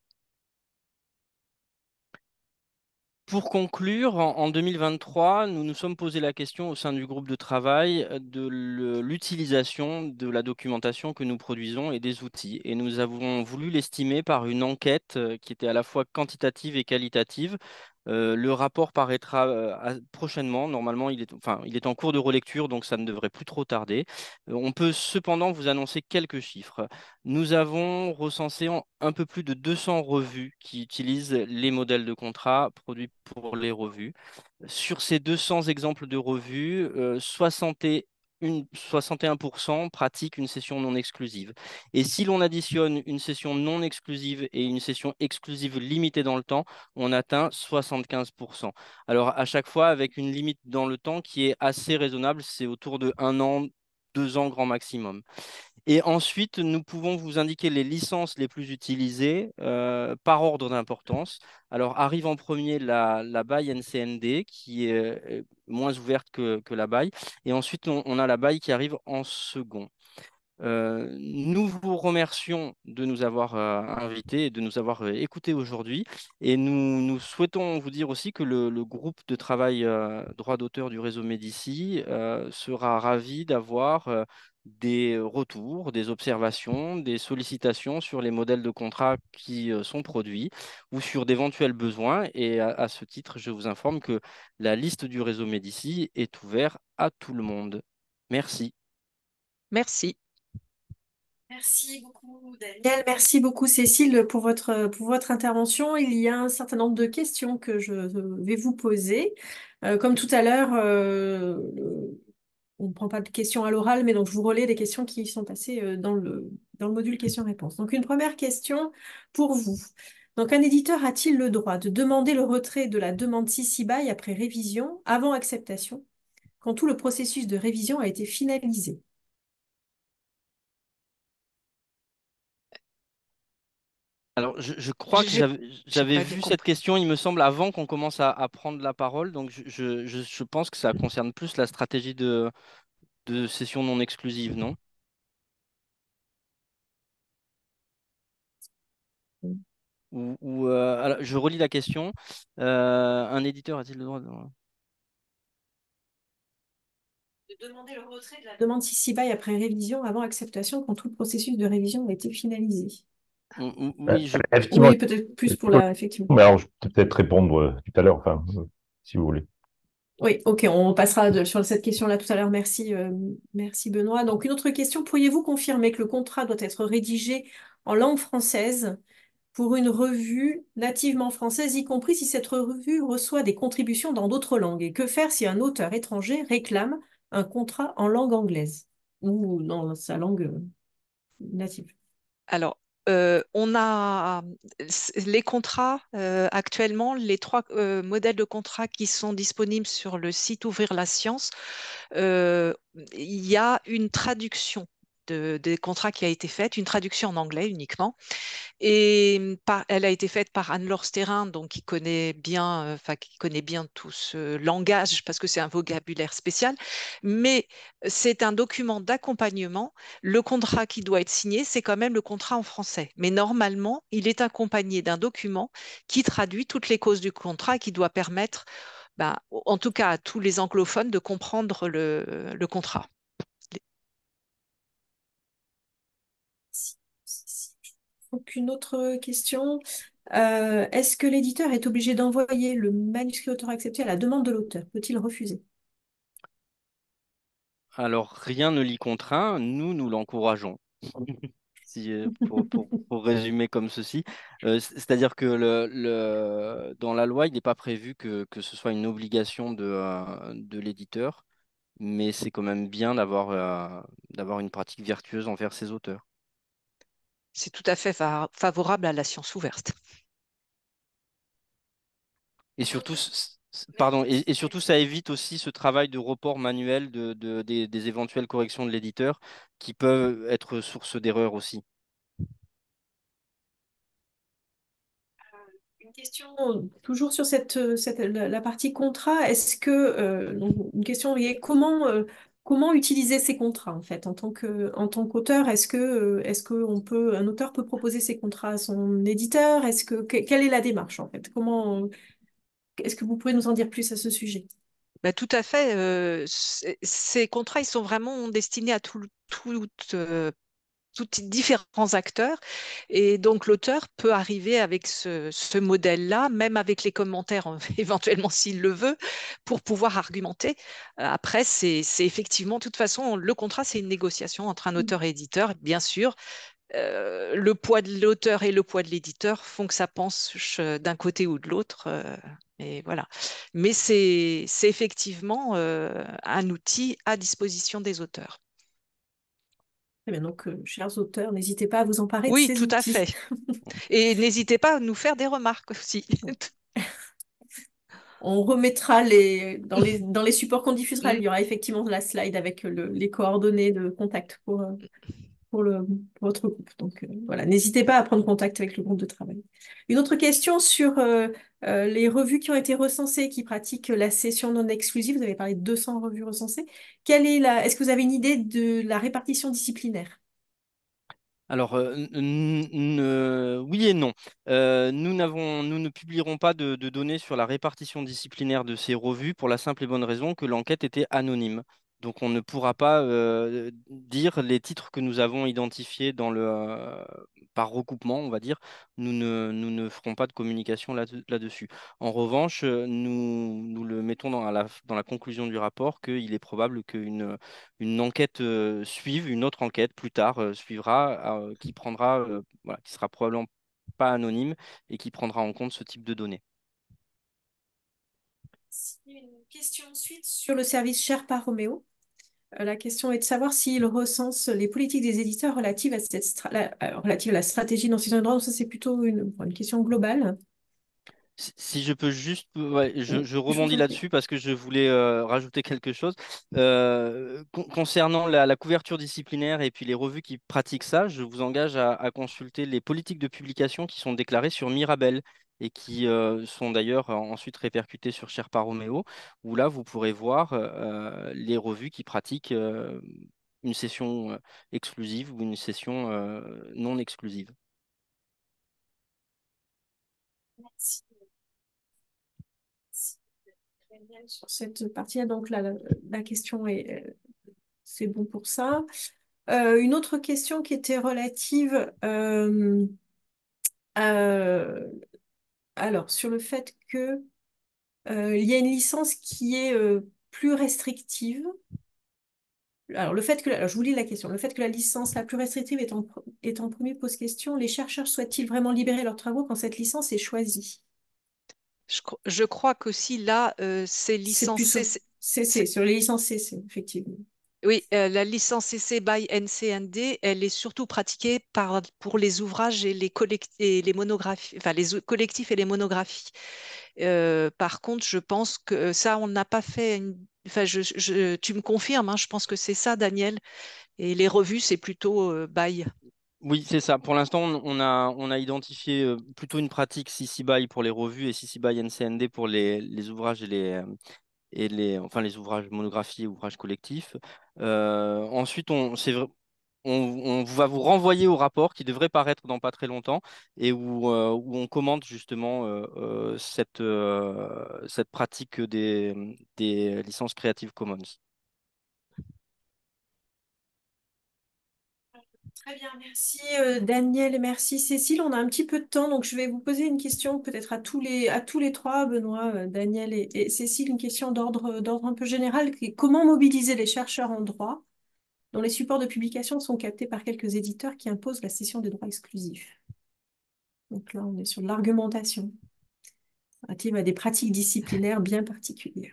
S3: Pour conclure, en, en deux mille vingt-trois, nous nous sommes posé la question au sein du groupe de travail de le- l'utilisation de la documentation que nous produisons et des outils. Et nous avons voulu l'estimer par une enquête euh, qui était à la fois quantitative et qualitative. Euh, le rapport paraîtra euh, à- prochainement. Normalement, il est, enfin, il est en cours de relecture, donc ça ne devrait plus trop tarder. Euh, on peut cependant vous annoncer quelques chiffres. Nous avons recensé en- un peu plus de deux cents revues qui utilisent les modèles de contrat produits pour les revues. Sur ces deux cents exemples de revues, euh, soixante et une- soixante et un pour cent pratiquent une session non exclusive. Et si l'on additionne une session non exclusive et une session exclusive limitée dans le temps, on atteint soixante-quinze pour cent. Alors à chaque fois avec une limite dans le temps qui est assez raisonnable, c'est autour de un an, deux ans grand maximum. Et ensuite, nous pouvons vous indiquer les licences les plus utilisées euh, par ordre d'importance. Alors, arrive en premier la, la B A I N C N D, qui est euh, moins ouverte que, que la B A I. Et ensuite, on, on a la B A I qui arrive en second. Euh, nous vous remercions de nous avoir euh, invités et de nous avoir euh, écoutés aujourd'hui. Et nous, nous souhaitons vous dire aussi que le, le groupe de travail euh, droit d'auteur du réseau Médicis euh, sera ravi d'avoir euh, des retours, des observations, des sollicitations sur les modèles de contrat qui euh, sont produits ou sur d'éventuels besoins. Et à, à ce titre, je vous informe que la liste du réseau Médicis est ouverte à tout le monde. Merci.
S4: Merci.
S1: Merci beaucoup, Daniel. Merci beaucoup, Cécile, pour votre, pour votre intervention. Il y a un certain nombre de questions que je vais vous poser. Euh, comme tout à l'heure, euh, le- on ne prend pas de questions à l'oral, mais donc je vous relais les questions qui sont passées euh, dans le, dans le module questions-réponses. Donc, une première question pour vous. Donc, un éditeur a-t-il le droit de demander le retrait de la demande C C B Y après révision, avant acceptation, quand tout le processus de révision a été finalisé?
S3: Alors, je, je crois que
S4: J'ai
S3: j'avais
S4: j'ai
S3: j'avais
S4: pas bien
S3: vu cette
S4: compris.
S3: question, il me semble, avant qu'on commence à, à prendre la parole. Donc, je, je- je- je pense que ça concerne plus la stratégie de, de session non exclusive, non? Ou, ou, euh, alors, je relis la question. Euh, un éditeur a-t-il le droit de...
S1: De demander le retrait de la demande C C B Y après révision, avant acceptation, quand tout le processus de révision a été finalisé.
S3: Ou- ou-
S2: Euh,
S3: Oui, je,
S2: Effectivement,
S1: Oui, peut-être plus pour
S2: effectivement,
S1: la, effectivement.
S2: mais alors je peux peut-être répondre euh, tout à l'heure, enfin, euh, si vous voulez.
S1: Oui, ok, on passera de- sur cette question-là tout à l'heure. Merci, euh, merci Benoît. Donc, une autre question, pourriez-vous confirmer que le contrat doit être rédigé en langue française pour une revue nativement française, y compris si cette revue reçoit des contributions dans d'autres langues? Et que faire si un auteur étranger réclame un contrat en langue anglaise ou dans sa langue euh, native?
S4: Alors, euh, on a s- les contrats euh, actuellement, les trois euh, modèles de contrats qui sont disponibles sur le site Ouvrir la science. euh, il y a une traduction de- des contrats qui a été faite, une traduction en anglais uniquement. Et par- elle a été faite par Anne-Laure Stérin, donc qui connaît bien, euh, enfin, qui connaît bien tout ce langage parce que c'est un vocabulaire spécial. Mais c'est un document d'accompagnement. Le contrat qui doit être signé, c'est quand même le contrat en français. Mais normalement, il est accompagné d'un document qui traduit toutes les causes du contrat et qui doit permettre, ben, en tout cas à tous les anglophones, de comprendre le, le contrat.
S1: Aucune autre question? Euh, est-ce que l'éditeur est obligé d'envoyer le manuscrit auteur accepté à la demande de l'auteur? Peut-il refuser?
S3: alors, rien ne l'y contraint, nous, nous l'encourageons. Si, euh, pour, pour- pour résumer comme ceci. Euh, c- c'est-à-dire que le, le- dans la loi, il n'est pas prévu que, que ce soit une obligation de, euh, de l'éditeur, mais c'est quand même bien d'avoir euh, d'avoir une pratique vertueuse envers ses auteurs.
S4: C'est tout à fait fa- favorable à la science ouverte.
S3: Et surtout, c- c- pardon, et, et surtout, ça évite aussi ce travail de report manuel de, de- des, des éventuelles corrections de l'éditeur qui peuvent être source d'erreurs aussi.
S1: Une question toujours sur cette, euh, cette- la, la partie contrat. Est-ce que, euh, donc, une question liée, comment, euh, comment utiliser ces contrats en fait en tant que, en tant qu'auteur? Est-ce que, euh, est-ce que on peut, un auteur peut proposer ses contrats à son éditeur? Est-ce que, que- quelle est la démarche en fait? Comment, est-ce que vous pouvez nous en dire plus à ce sujet?
S4: Bah, tout à fait. euh, c- ces contrats, ils sont vraiment destinés à tout, tout, euh, tous différents acteurs. Et donc, l'auteur peut arriver avec ce, ce modèle-là, même avec les commentaires, euh, éventuellement s'il le veut, pour pouvoir argumenter. Euh, Après, c'est, c'est effectivement, de toute façon, le contrat, c'est une négociation entre un auteur et éditeur. Bien sûr, euh, le poids de l'auteur et le poids de l'éditeur font que ça penche d'un côté ou de l'autre. euh, et voilà. Mais c'est, c'est effectivement euh, un outil à disposition des auteurs.
S1: Très bien, donc, euh, chers auteurs, n'hésitez pas à vous emparer de
S4: Oui,
S1: ces
S4: tout à
S1: outils.
S4: fait. Et n'hésitez pas à nous faire des remarques aussi.
S1: On remettra les, dans les, dans les supports qu'on diffusera, il y aura effectivement la slide avec le- les coordonnées de contact pour, euh, pour, le, pour votre groupe. Donc euh, voilà, n'hésitez pas à prendre contact avec le groupe de travail. Une autre question sur euh, euh, les revues qui ont été recensées, qui pratiquent la session non exclusive. Vous avez parlé de deux cents revues recensées. Quelle est la, est-ce que vous avez une idée de la répartition disciplinaire?
S3: Alors, euh, n- n- n- oui et non. Euh, nous n'avons, nous ne publierons pas de, de données sur la répartition disciplinaire de ces revues pour la simple et bonne raison que l'enquête était anonyme. Donc, on ne pourra pas euh, dire les titres que nous avons identifiés dans le, euh, par recoupement, on va dire. Nous ne, nous ne ferons pas de communication là, là-dessus. En revanche, euh, nous, nous le mettons dans la, dans la conclusion du rapport qu'il est probable qu'une une enquête euh, suive, une autre enquête plus tard euh, suivra, euh, qui prendra, euh, voilà, qui sera probablement pas anonyme et qui prendra en compte ce type de données.
S1: Une question ensuite sur le service Sherpa Romeo. Euh, La question est de savoir s'il recense les politiques des éditeurs relatives à, cette stra- la, euh, relatives à la stratégie dans ces droit. Ça, c'est plutôt une, une question globale.
S3: Si si je peux juste, ouais, je,
S1: Oui,
S3: je
S1: je vous
S3: rebondis
S1: en prie.
S3: là-dessus parce que je voulais euh, rajouter quelque chose. Euh, con- concernant la, la couverture disciplinaire et puis les revues qui pratiquent ça, je vous engage à, à consulter les politiques de publication qui sont déclarées sur Mirabel et qui euh, sont d'ailleurs euh, ensuite répercutées sur Sherpa Romeo, où là, vous pourrez voir euh, les revues qui pratiquent euh, une session euh, exclusive ou une session euh, non exclusive.
S1: Merci. Daniel, sur cette partie-là. Donc, la, la, la question est, euh, c'est bon pour ça. Euh, une autre question qui était relative euh, à- alors, sur le fait que euh, il y a une licence qui est euh, plus restrictive. Alors, le fait que, alors, je vous lis la question. Le fait que la licence la plus restrictive est en, est en premier pose question. Les chercheurs souhaitent-ils vraiment libérer leurs travaux quand cette licence est choisie?
S4: Je, cro- je crois qu'aussi là, euh, c'est
S1: C'est plus
S4: licencé.
S1: sur
S4: c'est-
S1: C C,
S4: c'est-
S1: sur les licences C C, effectivement.
S4: Oui, euh, la licence C C by N C N D, elle est surtout pratiquée par, pour les ouvrages et les, collect- et les monographies, enfin les o- collectifs et les monographies. Euh, par contre, je pense que ça, on n'a pas fait une... Enfin, je, je- tu me confirmes, hein, je pense que c'est ça, Daniel. Et les revues, c'est plutôt euh, by.
S3: Oui, c'est ça. Pour l'instant, on on a, on a identifié euh, plutôt une pratique C C BY pour les revues et C C BY N C N D pour les, les ouvrages et les, euh, et les, enfin, les ouvrages monographiés, ouvrages collectifs. Euh, ensuite, on, c'est vrai- on, on va vous renvoyer au rapport qui devrait paraître dans pas très longtemps et où, euh, où on commente justement euh, euh, cette, euh, cette pratique des, des licences Creative Commons.
S1: Très bien, merci euh, Daniel et merci Cécile. On a un petit peu de temps, donc je vais vous poser une question peut-être à tous les, à tous les trois, Benoît, euh, Daniel et, et Cécile, une question d'ordre, d'ordre un peu général, qui est comment mobiliser les chercheurs en droit dont les supports de publication sont captés par quelques éditeurs qui imposent la cession des droits exclusifs. Donc là, on est sur de l'argumentation relative à des pratiques disciplinaires bien particulières.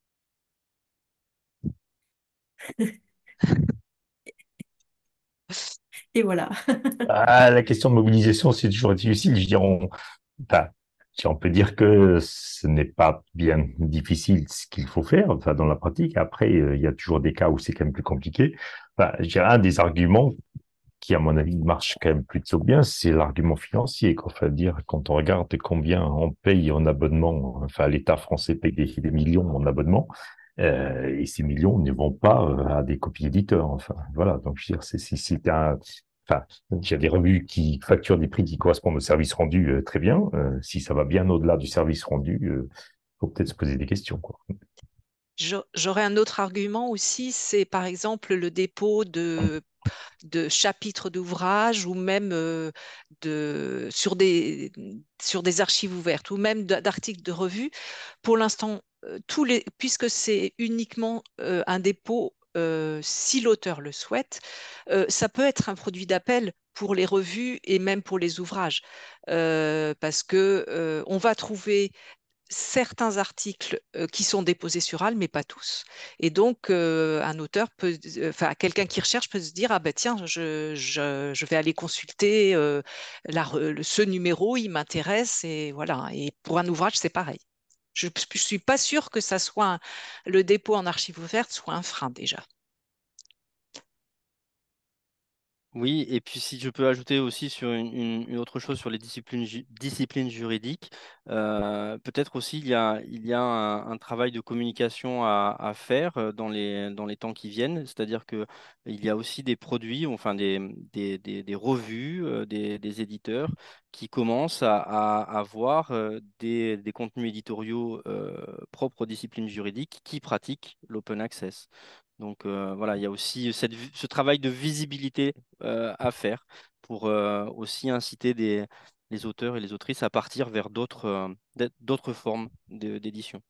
S1: Et voilà.
S2: Ah, la question de mobilisation, c'est toujours difficile. Je dirais, on, enfin, si on peut dire que ce n'est pas bien difficile ce qu'il faut faire, enfin, dans la pratique. Après, euh, il y a toujours des cas où c'est quand même plus compliqué. Enfin, je dirais, un des arguments qui, à mon avis, marche quand même plutôt bien, c'est l'argument financier. Quoi. Enfin, dire, quand on regarde combien on paye en abonnement, enfin, l'État français paye des, des millions en abonnement, euh, et ces millions ne vont pas euh, à des copies éditeurs. Enfin, voilà. Donc, je veux dire, c'est, c'est, c'est un, enfin, il y a des revues qui facturent des prix qui correspondent au service rendu euh, très bien. Euh, si ça va bien au-delà du service rendu, euh, faut peut-être se poser des questions, quoi.
S4: Je- J'aurais un autre argument aussi, c'est par exemple le dépôt de, de chapitres d'ouvrages ou même euh, de, sur des, sur des archives ouvertes ou même d- d'articles de revues. Pour l'instant, euh, tous les, puisque c'est uniquement euh, un dépôt euh, si l'auteur le souhaite, euh, ça peut être un produit d'appel pour les revues et même pour les ouvrages. Euh, parce que euh, on va trouver certains articles euh, qui sont déposés sur A L, mais pas tous. Et donc, euh, un auteur peut, euh, enfin, quelqu'un qui recherche peut se dire, ah ben tiens, je, je, je vais aller consulter euh, la re- ce numéro, il m'intéresse, et voilà. Et pour un ouvrage, c'est pareil. Je ne suis pas sûre que ça soit un- le dépôt en archive ouverte soit un frein déjà.
S3: Oui, et puis si je peux ajouter aussi sur une, une- une autre chose sur les disciplines, ju- disciplines juridiques, euh, peut-être aussi il y a, il y a un, un travail de communication à, à faire euh, dans les, dans les temps qui viennent, c'est-à-dire que il y a aussi des produits, enfin des, des, des- des revues, euh, des, des éditeurs qui commencent à, à avoir euh, des, des contenus éditoriaux euh, propres aux disciplines juridiques qui pratiquent l'open access. Donc euh, voilà, il y a aussi cette, ce travail de visibilité euh, à faire pour euh, aussi inciter des, les auteurs et les autrices à partir vers d'autres euh, d'autres formes d'édition.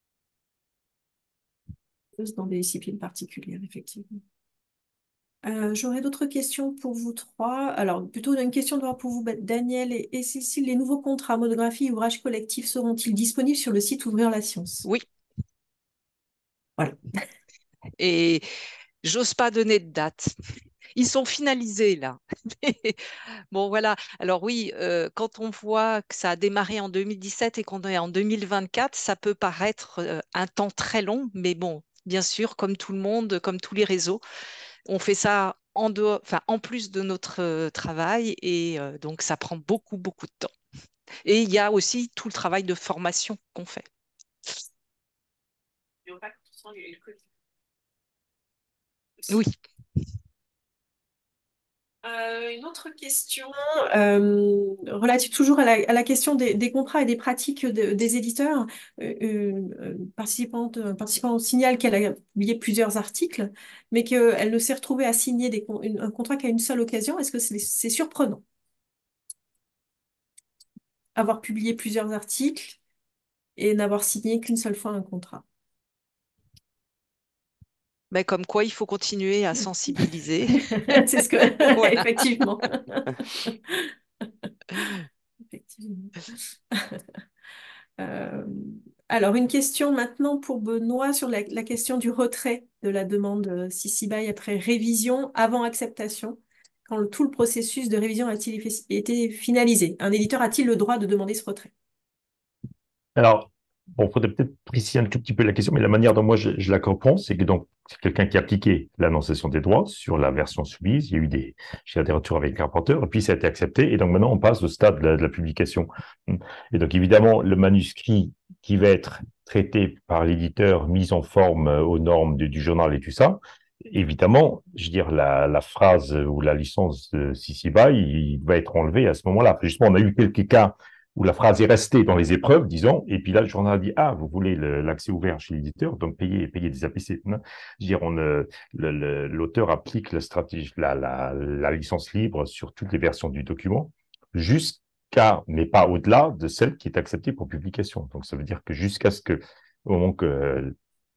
S1: Dans des disciplines particulières, effectivement. Euh, J'aurais d'autres questions pour vous trois. Alors, plutôt une question d'abord pour vous, Daniel et, et Cécile. Les nouveaux contrats, monographie et ouvrages collectifs seront-ils disponibles sur le site Ouvrir la Science?
S4: Oui.
S1: Voilà.
S4: Et j'ose pas donner de date. Ils sont finalisés là. Bon, voilà. Alors oui, euh, quand on voit que ça a démarré en deux mille dix-sept et qu'on est en deux mille vingt-quatre, ça peut paraître euh, un temps très long, mais bon, bien sûr, comme tout le monde, comme tous les réseaux, on fait ça en dehors, enfin, en plus de notre euh, travail et euh, donc ça prend beaucoup, beaucoup de temps. Et il y a aussi tout le travail de formation qu'on fait. Oui.
S1: Euh, une autre question euh, relative toujours à la, à la question des, des contrats et des pratiques de- des éditeurs. Euh, euh, participante, un participant signale qu'elle a publié plusieurs articles, mais qu'elle ne s'est retrouvée à signer des, con- une- un contrat qu'à une seule occasion. Est-ce que c'est c'est surprenant? Avoir publié plusieurs articles et n'avoir signé qu'une seule fois un contrat.
S4: Mais comme quoi, il faut continuer à sensibiliser.
S1: C'est ce que...
S4: Voilà.
S1: Effectivement. Effectivement. Euh, alors, une question maintenant pour Benoît sur la, la question du retrait de la demande euh, C C B Y après révision, avant acceptation. Quand le- tout le processus de révision a-t-il été finalisé? Un éditeur a-t-il le droit de demander ce retrait?
S2: Alors, bon, il faudrait peut-être préciser un tout petit peu la question, mais la manière dont moi je, je la comprends, c'est que donc, c'est quelqu'un qui a appliqué l'annonciation des droits sur la version soumise. Il y a eu des, j'ai des retours avec le rapporteur, et puis ça a été accepté. Et donc maintenant, on passe au stade de la, de la publication. Et donc, évidemment, le manuscrit qui va être traité par l'éditeur, mis en forme aux normes du, du journal et tout ça, évidemment, je veux dire, la, la phrase ou la licence de C C B Y, il va être enlevé à ce moment-là. Justement, on a eu quelques cas où la phrase est restée dans les épreuves, disons, et puis là, le journal a dit, ah, vous voulez l'accès ouvert chez l'éditeur, donc payez, payez des A P C. Je veux dire, on, l'auteur applique la stratégie, la, la, la licence libre sur toutes les versions du document, jusqu'à, mais pas au-delà de celle qui est acceptée pour publication. Donc, ça veut dire que jusqu'à ce que, au moment que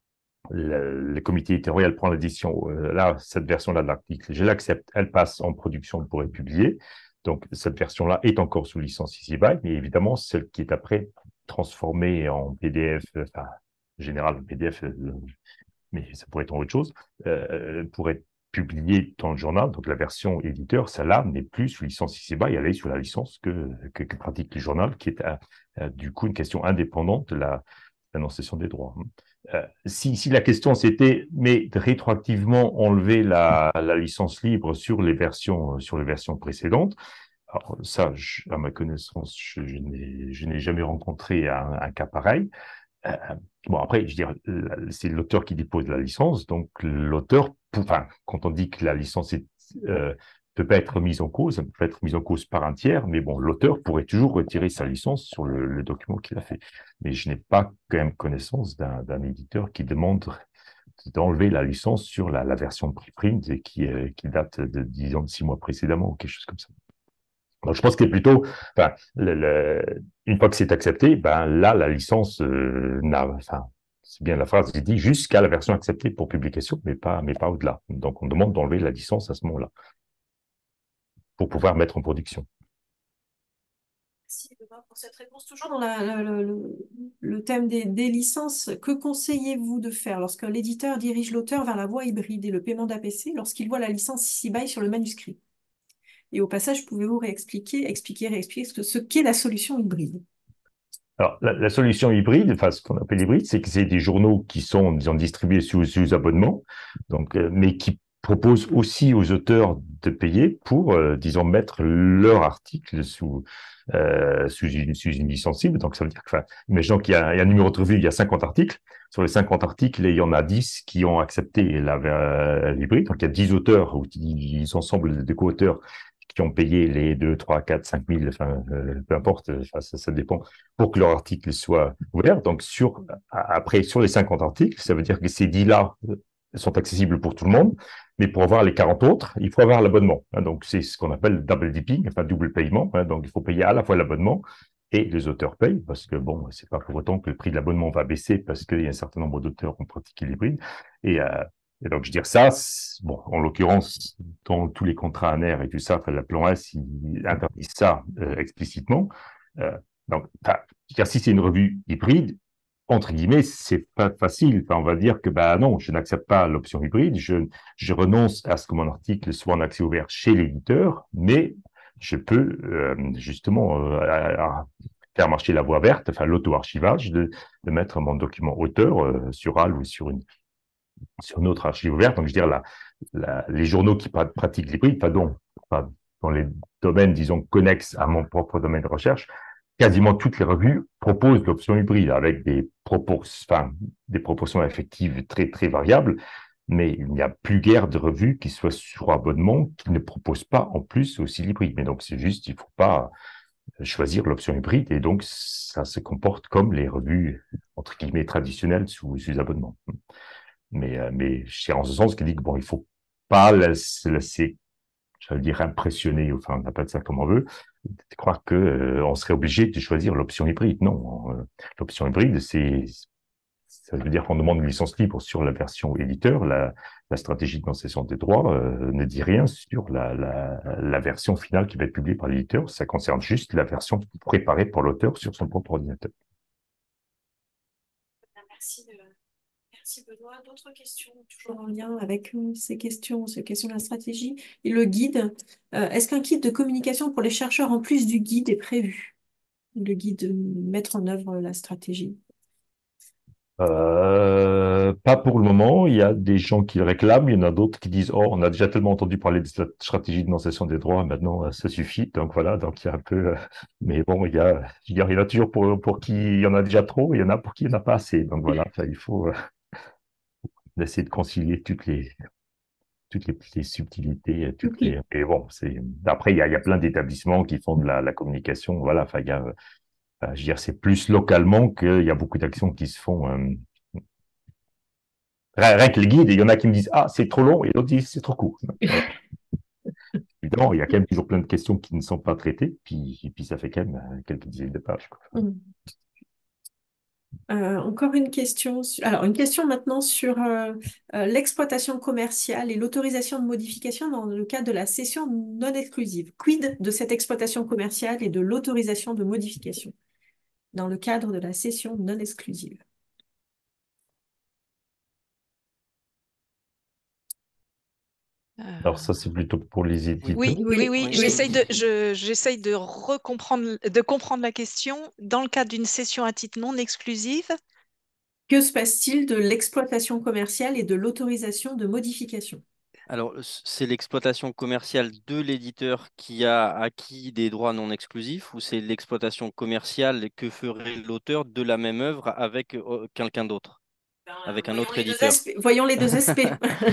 S2: le, le comité éditorial prend l'édition, euh, là, cette version-là de l'article, je l'accepte, elle passe en production pour être publiée. Donc, cette version-là est encore sous licence C C B Y, mais évidemment, celle qui est après transformée en P D F, enfin, en général, P D F, mais ça pourrait être en autre chose, euh, pourrait être publiée dans le journal. Donc, la version éditeur, celle-là, n'est plus sous licence C C B Y, elle est sous la licence que, que, que pratique le journal, qui est, euh, du coup, une question indépendante de la, l'annonciation des droits. Euh, si, si la question c'était, mais de rétroactivement enlever la, la licence libre sur les versions, sur les versions précédentes, alors ça, je, à ma connaissance, je, je n'ai jamais rencontré un, un cas pareil. Euh, bon, après, je veux dire, c'est l'auteur qui dépose la licence, donc l'auteur, enfin, quand on dit que la licence est, euh, peut pas être mise en cause, elle peut être mise en cause par un tiers, mais bon, l'auteur pourrait toujours retirer sa licence sur le, le document qu'il a fait. Mais je n'ai pas quand même connaissance d'un éditeur qui demande d'enlever la licence sur la, la version preprint et qui, euh, qui date de, disons, de six mois précédemment ou quelque chose comme ça. Donc, je pense que plutôt, enfin, le, le, une fois que c'est accepté, ben là, la licence euh, n'a, enfin, c'est bien la phrase qui dit jusqu'à la version acceptée pour publication, mais pas, mais pas au-delà. Donc, on demande d'enlever la licence à ce moment-là pour pouvoir mettre en production.
S1: Merci pour cette réponse. Toujours dans la, la, la, le, le thème des, des licences, que conseillez-vous de faire lorsqu'un éditeur dirige l'auteur vers la voie hybride et le paiement d'A P C lorsqu'il voit la licence C C B Y sur le manuscrit? Et au passage, pouvez-vous réexpliquer, expliquer, réexpliquer ce, ce qu'est la solution hybride?
S2: Alors, la, la solution hybride, enfin, ce qu'on appelle hybride, c'est que c'est des journaux qui sont, disons, distribués sous, sous abonnement, donc, euh, mais qui proposent aussi aux auteurs de payer pour, euh, disons, mettre leur article sous, euh, sous, une, sous une licence libre. Donc, ça veut dire que, enfin, imaginons qu'il y a, il y a un numéro de revue, il y a cinquante articles. Sur les cinquante articles, il y en a dix qui ont accepté la, euh, l'hybride. Donc, il y a dix auteurs ou dix ensembles de co-auteurs qui ont payé les deux, trois, quatre, cinq mille, enfin, euh, peu importe, enfin, ça, ça dépend, pour que leur article soit ouvert. Donc, sur, après, sur les cinquante articles, ça veut dire que ces dix-là sont accessibles pour tout le monde, mais pour avoir les quarante autres, il faut avoir l'abonnement. Hein, donc, c'est ce qu'on appelle double dipping, enfin double paiement. Hein, donc, il faut payer à la fois l'abonnement et les auteurs payent, parce que bon, c'est pas pour autant que le prix de l'abonnement va baisser, parce qu'il y a un certain nombre d'auteurs en pratique l'hybride. Et, euh, et donc, je veux dire ça, bon, en l'occurrence, dans tous les contrats A N R et tout ça, enfin, la plan S, ils interdisent ça euh, explicitement. Euh, donc, si c'est une revue hybride, entre guillemets, c'est pas facile. Enfin, on va dire que bah non, je n'accepte pas l'option hybride, je, je renonce à ce que mon article soit en accès ouvert chez l'éditeur, mais je peux euh, justement euh, faire marcher la voie verte, enfin l'auto-archivage, de, de mettre mon document auteur euh, sur A L ou sur une sur une autre archive ouverte. Donc, je veux dire, la, la, les journaux qui pratiquent l'hybride, pardon, enfin, dans les domaines, disons, connexes à mon propre domaine de recherche, quasiment toutes les revues proposent l'option hybride avec des, propor enfin, des proportions effectives très, très variables, mais il n'y a plus guère de revues qui soient sur abonnement qui ne proposent pas en plus aussi l'hybride. Mais donc, c'est juste, il ne faut pas choisir l'option hybride et donc ça se comporte comme les revues, entre guillemets, traditionnelles sous, sous abonnement. Mais, euh, mais c'est en ce sens qu'il dit que bon, il ne faut pas laisser, laisser j'allais dire impressionner, enfin on appelle ça comme on veut, de croire qu'on euh, serait obligé de choisir l'option hybride. Non, euh, l'option hybride, c'est, ça veut dire qu'on demande une licence libre sur la version éditeur. La, la stratégie de concession des droits euh, ne dit rien sur la, la, la version finale qui va être publiée par l'éditeur. Ça concerne juste la version préparée par l'auteur sur son propre ordinateur.
S1: Merci, de... Merci Benoît. D'autres questions, toujours en lien avec euh, ces questions, ces questions de la stratégie et le guide. Euh, Est-ce qu'un guide de communication pour les chercheurs en plus du guide est prévu? Le guide de mettre en œuvre la stratégie.
S2: Euh, pas pour le moment. Il y a des gens qui le réclament. Il y en a d'autres qui disent, oh, on a déjà tellement entendu parler de cette stratégie de dénonciation des droits. Maintenant, euh, ça suffit. Donc voilà. Donc il y a un peu, euh, mais bon, il y a, il y a toujours pour, pour qui il y en a déjà trop. Il y en a pour qui il n'y en a pas assez. Donc voilà. Ça, il faut euh, essayer de concilier toutes les, toutes les, les subtilités, toutes
S1: Ok.
S2: les, et bon, c'est, après, il y a, il y a plein d'établissements qui font de la, la communication. Voilà. Enfin, il y a, euh, je veux dire, c'est plus localement qu'il y a beaucoup d'actions qui se font, euh, Rien que les guides, il y en a qui me disent « Ah, c'est trop long » et d'autres disent « C'est trop court ». Évidemment, il y a quand même toujours plein de questions qui ne sont pas traitées, puis, et puis ça fait quand même euh, quelques dizaines de pages. Quoi.
S1: Mm. Euh, encore une question. Sur... Alors, une question maintenant sur euh, euh, l'exploitation commerciale et l'autorisation de modification dans le cadre de la cession non exclusive. Quid de cette exploitation commerciale et de l'autorisation de modification dans le cadre de la cession non exclusive?
S2: Alors ça, c'est plutôt pour les éditeurs.
S4: Oui, oui, oui, oui.
S3: oui.
S4: J'essaye de, je, j'essaye de recomprendre, de comprendre la question. Dans le cadre d'une cession à titre non exclusive,
S1: Que se passe-t-il de l'exploitation commerciale et de l'autorisation de modification?
S3: Alors, c'est l'exploitation commerciale de l'éditeur qui a acquis des droits non exclusifs ou c'est l'exploitation commerciale que ferait l'auteur de la même œuvre avec euh, quelqu'un d'autre, avec un
S1: Voyons
S3: autre
S1: les deux
S3: éditeur?
S1: aspects. Voyons les deux aspects.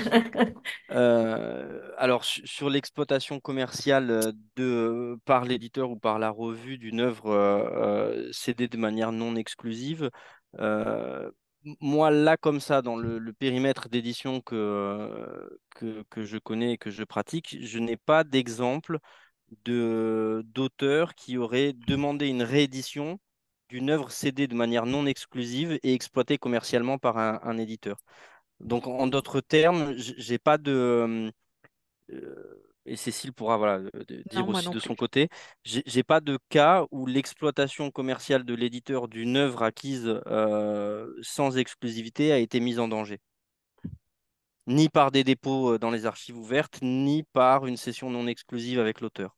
S3: Euh, alors, su- sur l'exploitation commerciale euh, de, par l'éditeur ou par la revue d'une œuvre euh, euh, cédée de manière non exclusive, euh, m- moi, là, comme ça, dans le, le périmètre d'édition que, euh, que, que je connais et que je pratique, je n'ai pas d'exemple de, d'auteur qui aurait demandé une réédition d'une œuvre cédée de manière non exclusive et exploitée commercialement par un un éditeur. Donc, en d'autres termes, j- j'ai pas de. euh, et Cécile pourra voilà, de- de
S4: non,
S3: dire
S4: moi
S3: aussi
S4: non
S3: de
S4: plus.
S3: son côté, j'ai j'ai pas de cas où l'exploitation commerciale de l'éditeur d'une œuvre acquise euh, sans exclusivité a été mise en danger, ni par des dépôts euh, dans les archives ouvertes, ni par une cession non exclusive avec l'auteur.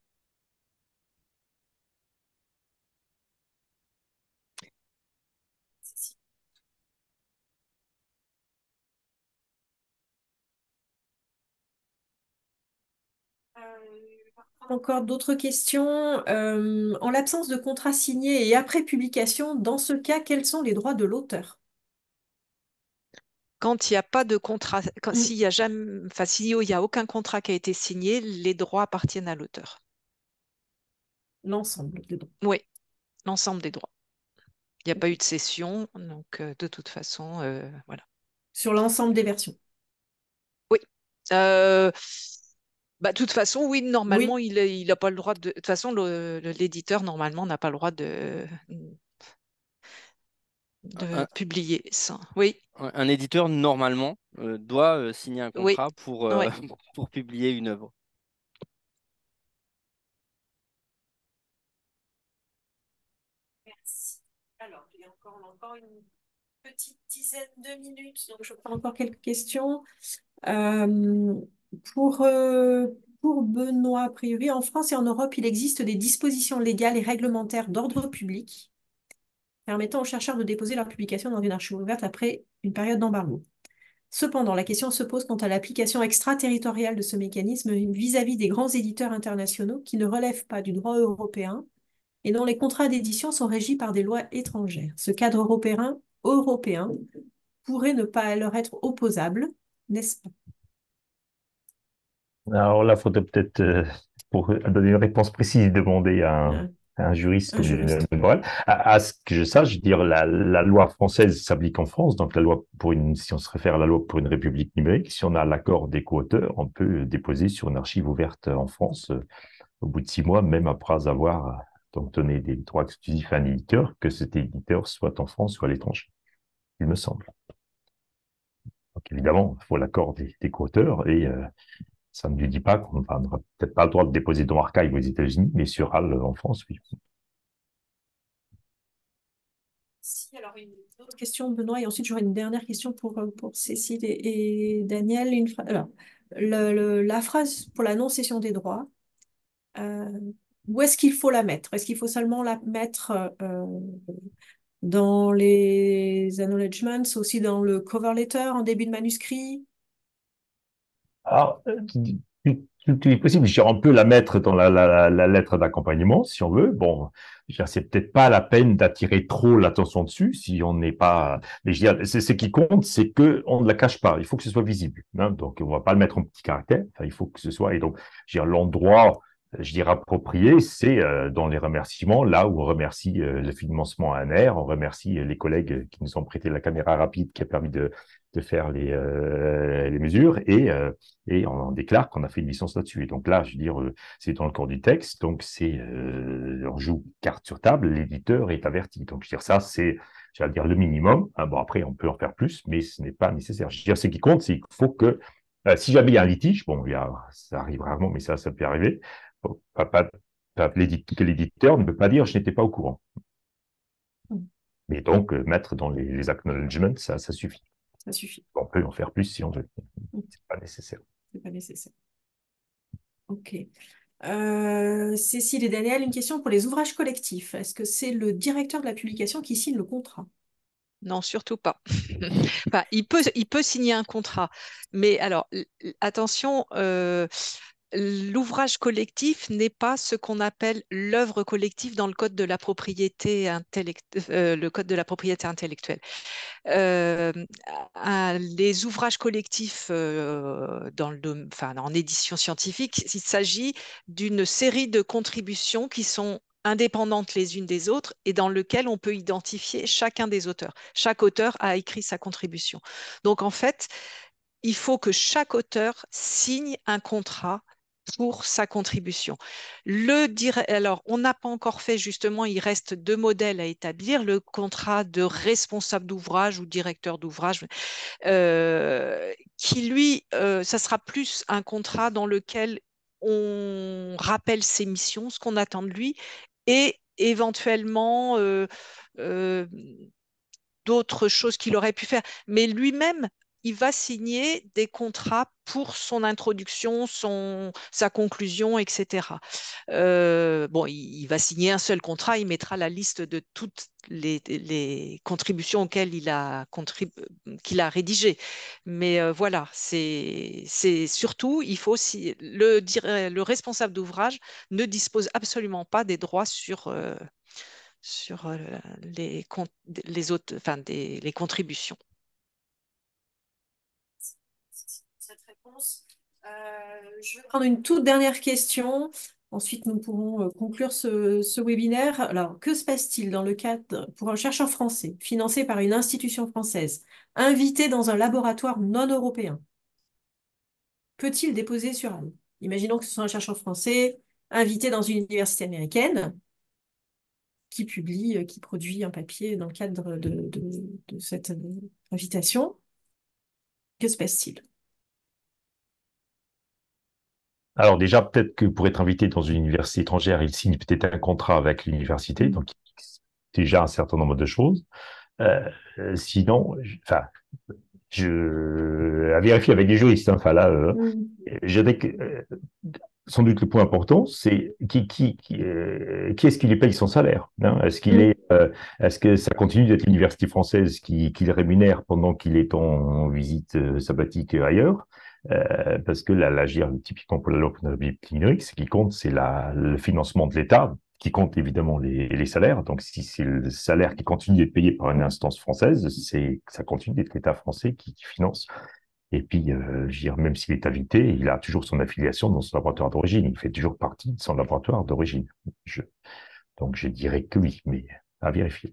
S1: Encore d'autres questions. Euh, en l'absence de contrat signé et après publication, dans ce cas, quels sont les droits de l'auteur?
S4: Quand il n'y a pas de contrat, quand,
S1: Mm.
S4: s'il y a jamais, enfin, s'il n'y a aucun contrat qui a été signé, les droits appartiennent à l'auteur.
S1: L'ensemble des droits.
S4: Oui, l'ensemble des droits. Il n'y a pas eu de cession, donc euh, de toute façon, euh, voilà.
S1: Sur l'ensemble des versions.
S4: Euh, bah, de toute façon, oui, normalement,
S1: Oui.
S4: il il n'a pas le droit de. De toute façon, le- le- l'éditeur, normalement, n'a pas le droit de, de
S3: Un,
S4: publier ça. Oui,
S3: un- un éditeur, normalement, euh, doit euh, signer un
S4: oui,
S3: contrat pour, euh,
S4: oui.
S3: pour publier une œuvre.
S1: Merci. Alors, il y a encore, on a encore une petite dizaine de minutes, donc je prends encore quelques questions. Euh, pour, euh, pour Benoît, a priori, en France et en Europe, il existe des dispositions légales et réglementaires d'ordre public permettant aux chercheurs de déposer leur publication dans une archive ouverte après une période d'embargo. Cependant, la question se pose quant à l'application extraterritoriale de ce mécanisme vis-à-vis des grands éditeurs internationaux qui ne relèvent pas du droit européen et dont les contrats d'édition sont régis par des lois étrangères. Ce cadre européen, européen pourrait ne pas leur être opposable, n'est-ce pas?
S2: Alors là, il faudrait peut-être, euh, pour donner une réponse précise, demander à un,
S1: Un,
S2: à un juriste
S1: un
S2: comme le
S1: juriste.
S2: Morel. À, à ce que je sache, je veux dire, la, la loi française s'applique en France, donc la loi pour une, si on se réfère à la loi pour une république numérique, si on a l'accord des co-auteurs, on peut déposer sur une archive ouverte en France euh, au bout de six mois, même après avoir euh, donc donné des droits exclusifs à un éditeur, que cet éditeur soit en France ou à l'étranger, il me semble. Donc évidemment, il faut l'accord des, des co-auteurs et euh, ça ne lui dit pas qu'on enfin, n'aura peut-être pas le droit de déposer dans Archive aux États-Unis, mais sur H A L en France, oui.
S1: Si, alors une autre question, Benoît, et ensuite j'aurai une dernière question pour, euh, pour Cécile et, et Daniel. Une fra- alors, le- le- la phrase pour la non-cession des droits, euh, où est-ce qu'il faut la mettre? Est-ce qu'il faut seulement la mettre euh, dans les acknowledgements, aussi dans le cover letter, en début de manuscrit?
S2: Alors, euh, tout, tout- tout est possible. Je veux dire, on peut la mettre dans la, la- la- la lettre d'accompagnement, si on veut. Bon, je veux dire, c'est peut-être pas la peine d'attirer trop l'attention dessus si on n'est pas. Mais je veux dire, c'est ce qui compte, c'est que on ne la cache pas. Il faut que ce soit visible, hein. Donc, on va pas le mettre en petit caractère. Enfin, il faut que ce soit. Et donc, je veux dire, l'endroit, je dirais approprié, c'est euh, dans les remerciements, là où on remercie euh, le financement A N R, on remercie euh, les collègues qui nous ont prêté la caméra rapide qui a permis de, de faire les, euh, les mesures et euh, et on déclare qu'on a fait une licence là-dessus. Et donc là, je veux dire, euh, c'est dans le corps du texte, donc c'est, euh, on joue carte sur table, l'éditeur est averti. Donc je veux dire, ça, c'est, je vais dire, le minimum. Hein, bon, après, on peut en faire plus, mais ce n'est pas nécessaire. Je veux dire, ce qui compte, c'est qu'il faut que, euh, si jamais il y a un litige, bon, il y a, ça arrive rarement, mais ça, ça peut arriver, bon, pas, pas, pas, que l'éditeur ne peut pas dire je n'étais pas au courant. Mais donc, euh, mettre dans les, les acknowledgements, ça, ça suffit.
S1: Ça suffit.
S2: On peut en faire plus si on veut. C'est pas nécessaire.
S1: C'est pas nécessaire. Ok. Euh, Cécile et Daniel, une question pour les ouvrages collectifs. Est-ce que c'est le directeur de la publication qui signe le contrat?
S4: Non, surtout pas. Enfin, il peut, il peut signer un contrat, mais alors, l- l- attention, euh, l'ouvrage collectif n'est pas ce qu'on appelle l'œuvre collective dans le code de la propriété intellect- euh, le code de la propriété intellectuelle. Euh, un- les ouvrages collectifs euh, dans le, dom- enfin, en édition scientifique, il s'agit d'une série de contributions qui sont indépendantes les unes des autres et dans lequel on peut identifier chacun des auteurs. Chaque auteur a écrit sa contribution. Donc en fait, il faut que chaque auteur signe un contrat pour sa contribution. Le dire, alors, on n'a pas encore fait justement, il reste deux modèles à établir, le contrat de responsable d'ouvrage ou directeur d'ouvrage, euh, qui lui, euh, ça sera plus un contrat dans lequel on rappelle ses missions, ce qu'on attend de lui, et éventuellement euh, euh, d'autres choses qu'il aurait pu faire. Mais lui-même, il va signer des contrats pour son introduction, son, sa conclusion, et cetera. Euh, bon, il, il va signer un seul contrat, il mettra la liste de toutes les, les contributions auxquelles il a, contrib- qu'il a rédigé. Mais euh, voilà, c'est c'est surtout, il faut aussi, le, dir- le responsable d'ouvrage ne dispose absolument pas des droits sur, euh, sur euh, les, con- les autres, enfin, des, les contributions.
S1: Cette réponse. Euh, je vais prendre une toute dernière question. Ensuite, nous pourrons euh, conclure ce, ce webinaire. Alors, que se passe-t-il dans le cadre pour un chercheur français financé par une institution française, invité dans un laboratoire non européen, peut-il déposer sur Anne? Imaginons que ce soit un chercheur français invité dans une université américaine qui publie, euh, qui produit un papier dans le cadre de, de, de cette euh, invitation. Que se passe-t-il?
S2: Alors déjà, peut-être que pour être invité dans une université étrangère, il signe peut-être un contrat avec l'université,
S1: Mmh.
S2: donc déjà un certain nombre de choses. Euh, euh, sinon, je- enfin, je à vérifier avec les juristes. Hein, enfin là, euh,
S1: Mmh.
S2: je dirais que euh, sans doute le point important, c'est qui, qui, qui, euh, qui est-ce qui lui paye son salaire, hein? Est-ce qu'il
S1: Mmh.
S2: est, euh, est-ce que ça continue d'être l'université française qui, qui le rémunère pendant qu'il est en, en visite euh, sabbatique ailleurs? Euh, parce que là, l'agir typiquement pour la loi numérique, ce qui compte, c'est la, le financement de l'État, qui compte évidemment les, les salaires. Donc, si c'est le salaire qui continue d'être payé par une instance française, c'est ça continue d'être l'État français qui, qui finance. Et puis, euh, je veux dire, même s'il est invité, il a toujours son affiliation dans son laboratoire d'origine. Il fait toujours partie de son laboratoire d'origine. Je... Donc, je dirais que oui, mais à vérifier.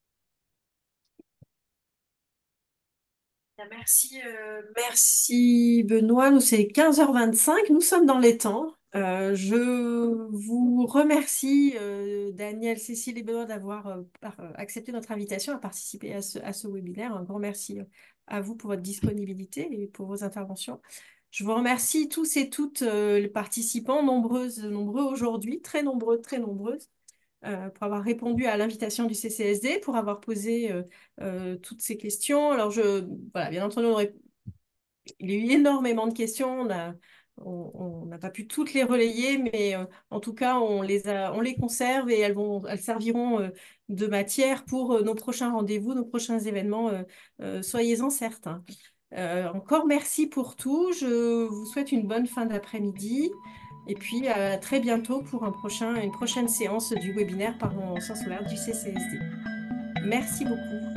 S1: Merci, euh, merci Benoît. Nous, c'est quinze heures vingt-cinq. Nous sommes dans les temps. Euh, je vous remercie, euh, Daniel, Cécile et Benoît, d'avoir euh, par- euh, accepté notre invitation à participer à ce, à ce webinaire. Un grand merci à vous pour votre disponibilité et pour vos interventions. Je vous remercie tous et toutes euh, les participants, nombreuses, nombreux aujourd'hui, très nombreux, très nombreuses, euh, pour avoir répondu à l'invitation du C C S D, pour avoir posé euh, euh, toutes ces questions. Alors, je, voilà, bien entendu, on aurait- il y a eu énormément de questions. On a, on on n'a pas pu toutes les relayer, mais euh, en tout cas, on les a, on les conserve et elles vont, elles serviront euh, de matière pour euh, nos prochains rendez-vous, nos prochains événements. Euh, euh, soyez-en certains. Euh, encore merci pour tout. Je vous souhaite une bonne fin d'après-midi. Et puis à très bientôt pour un prochain, une prochaine séance du webinaire Parlons Sciences Ouvertes du C C S D. Merci beaucoup.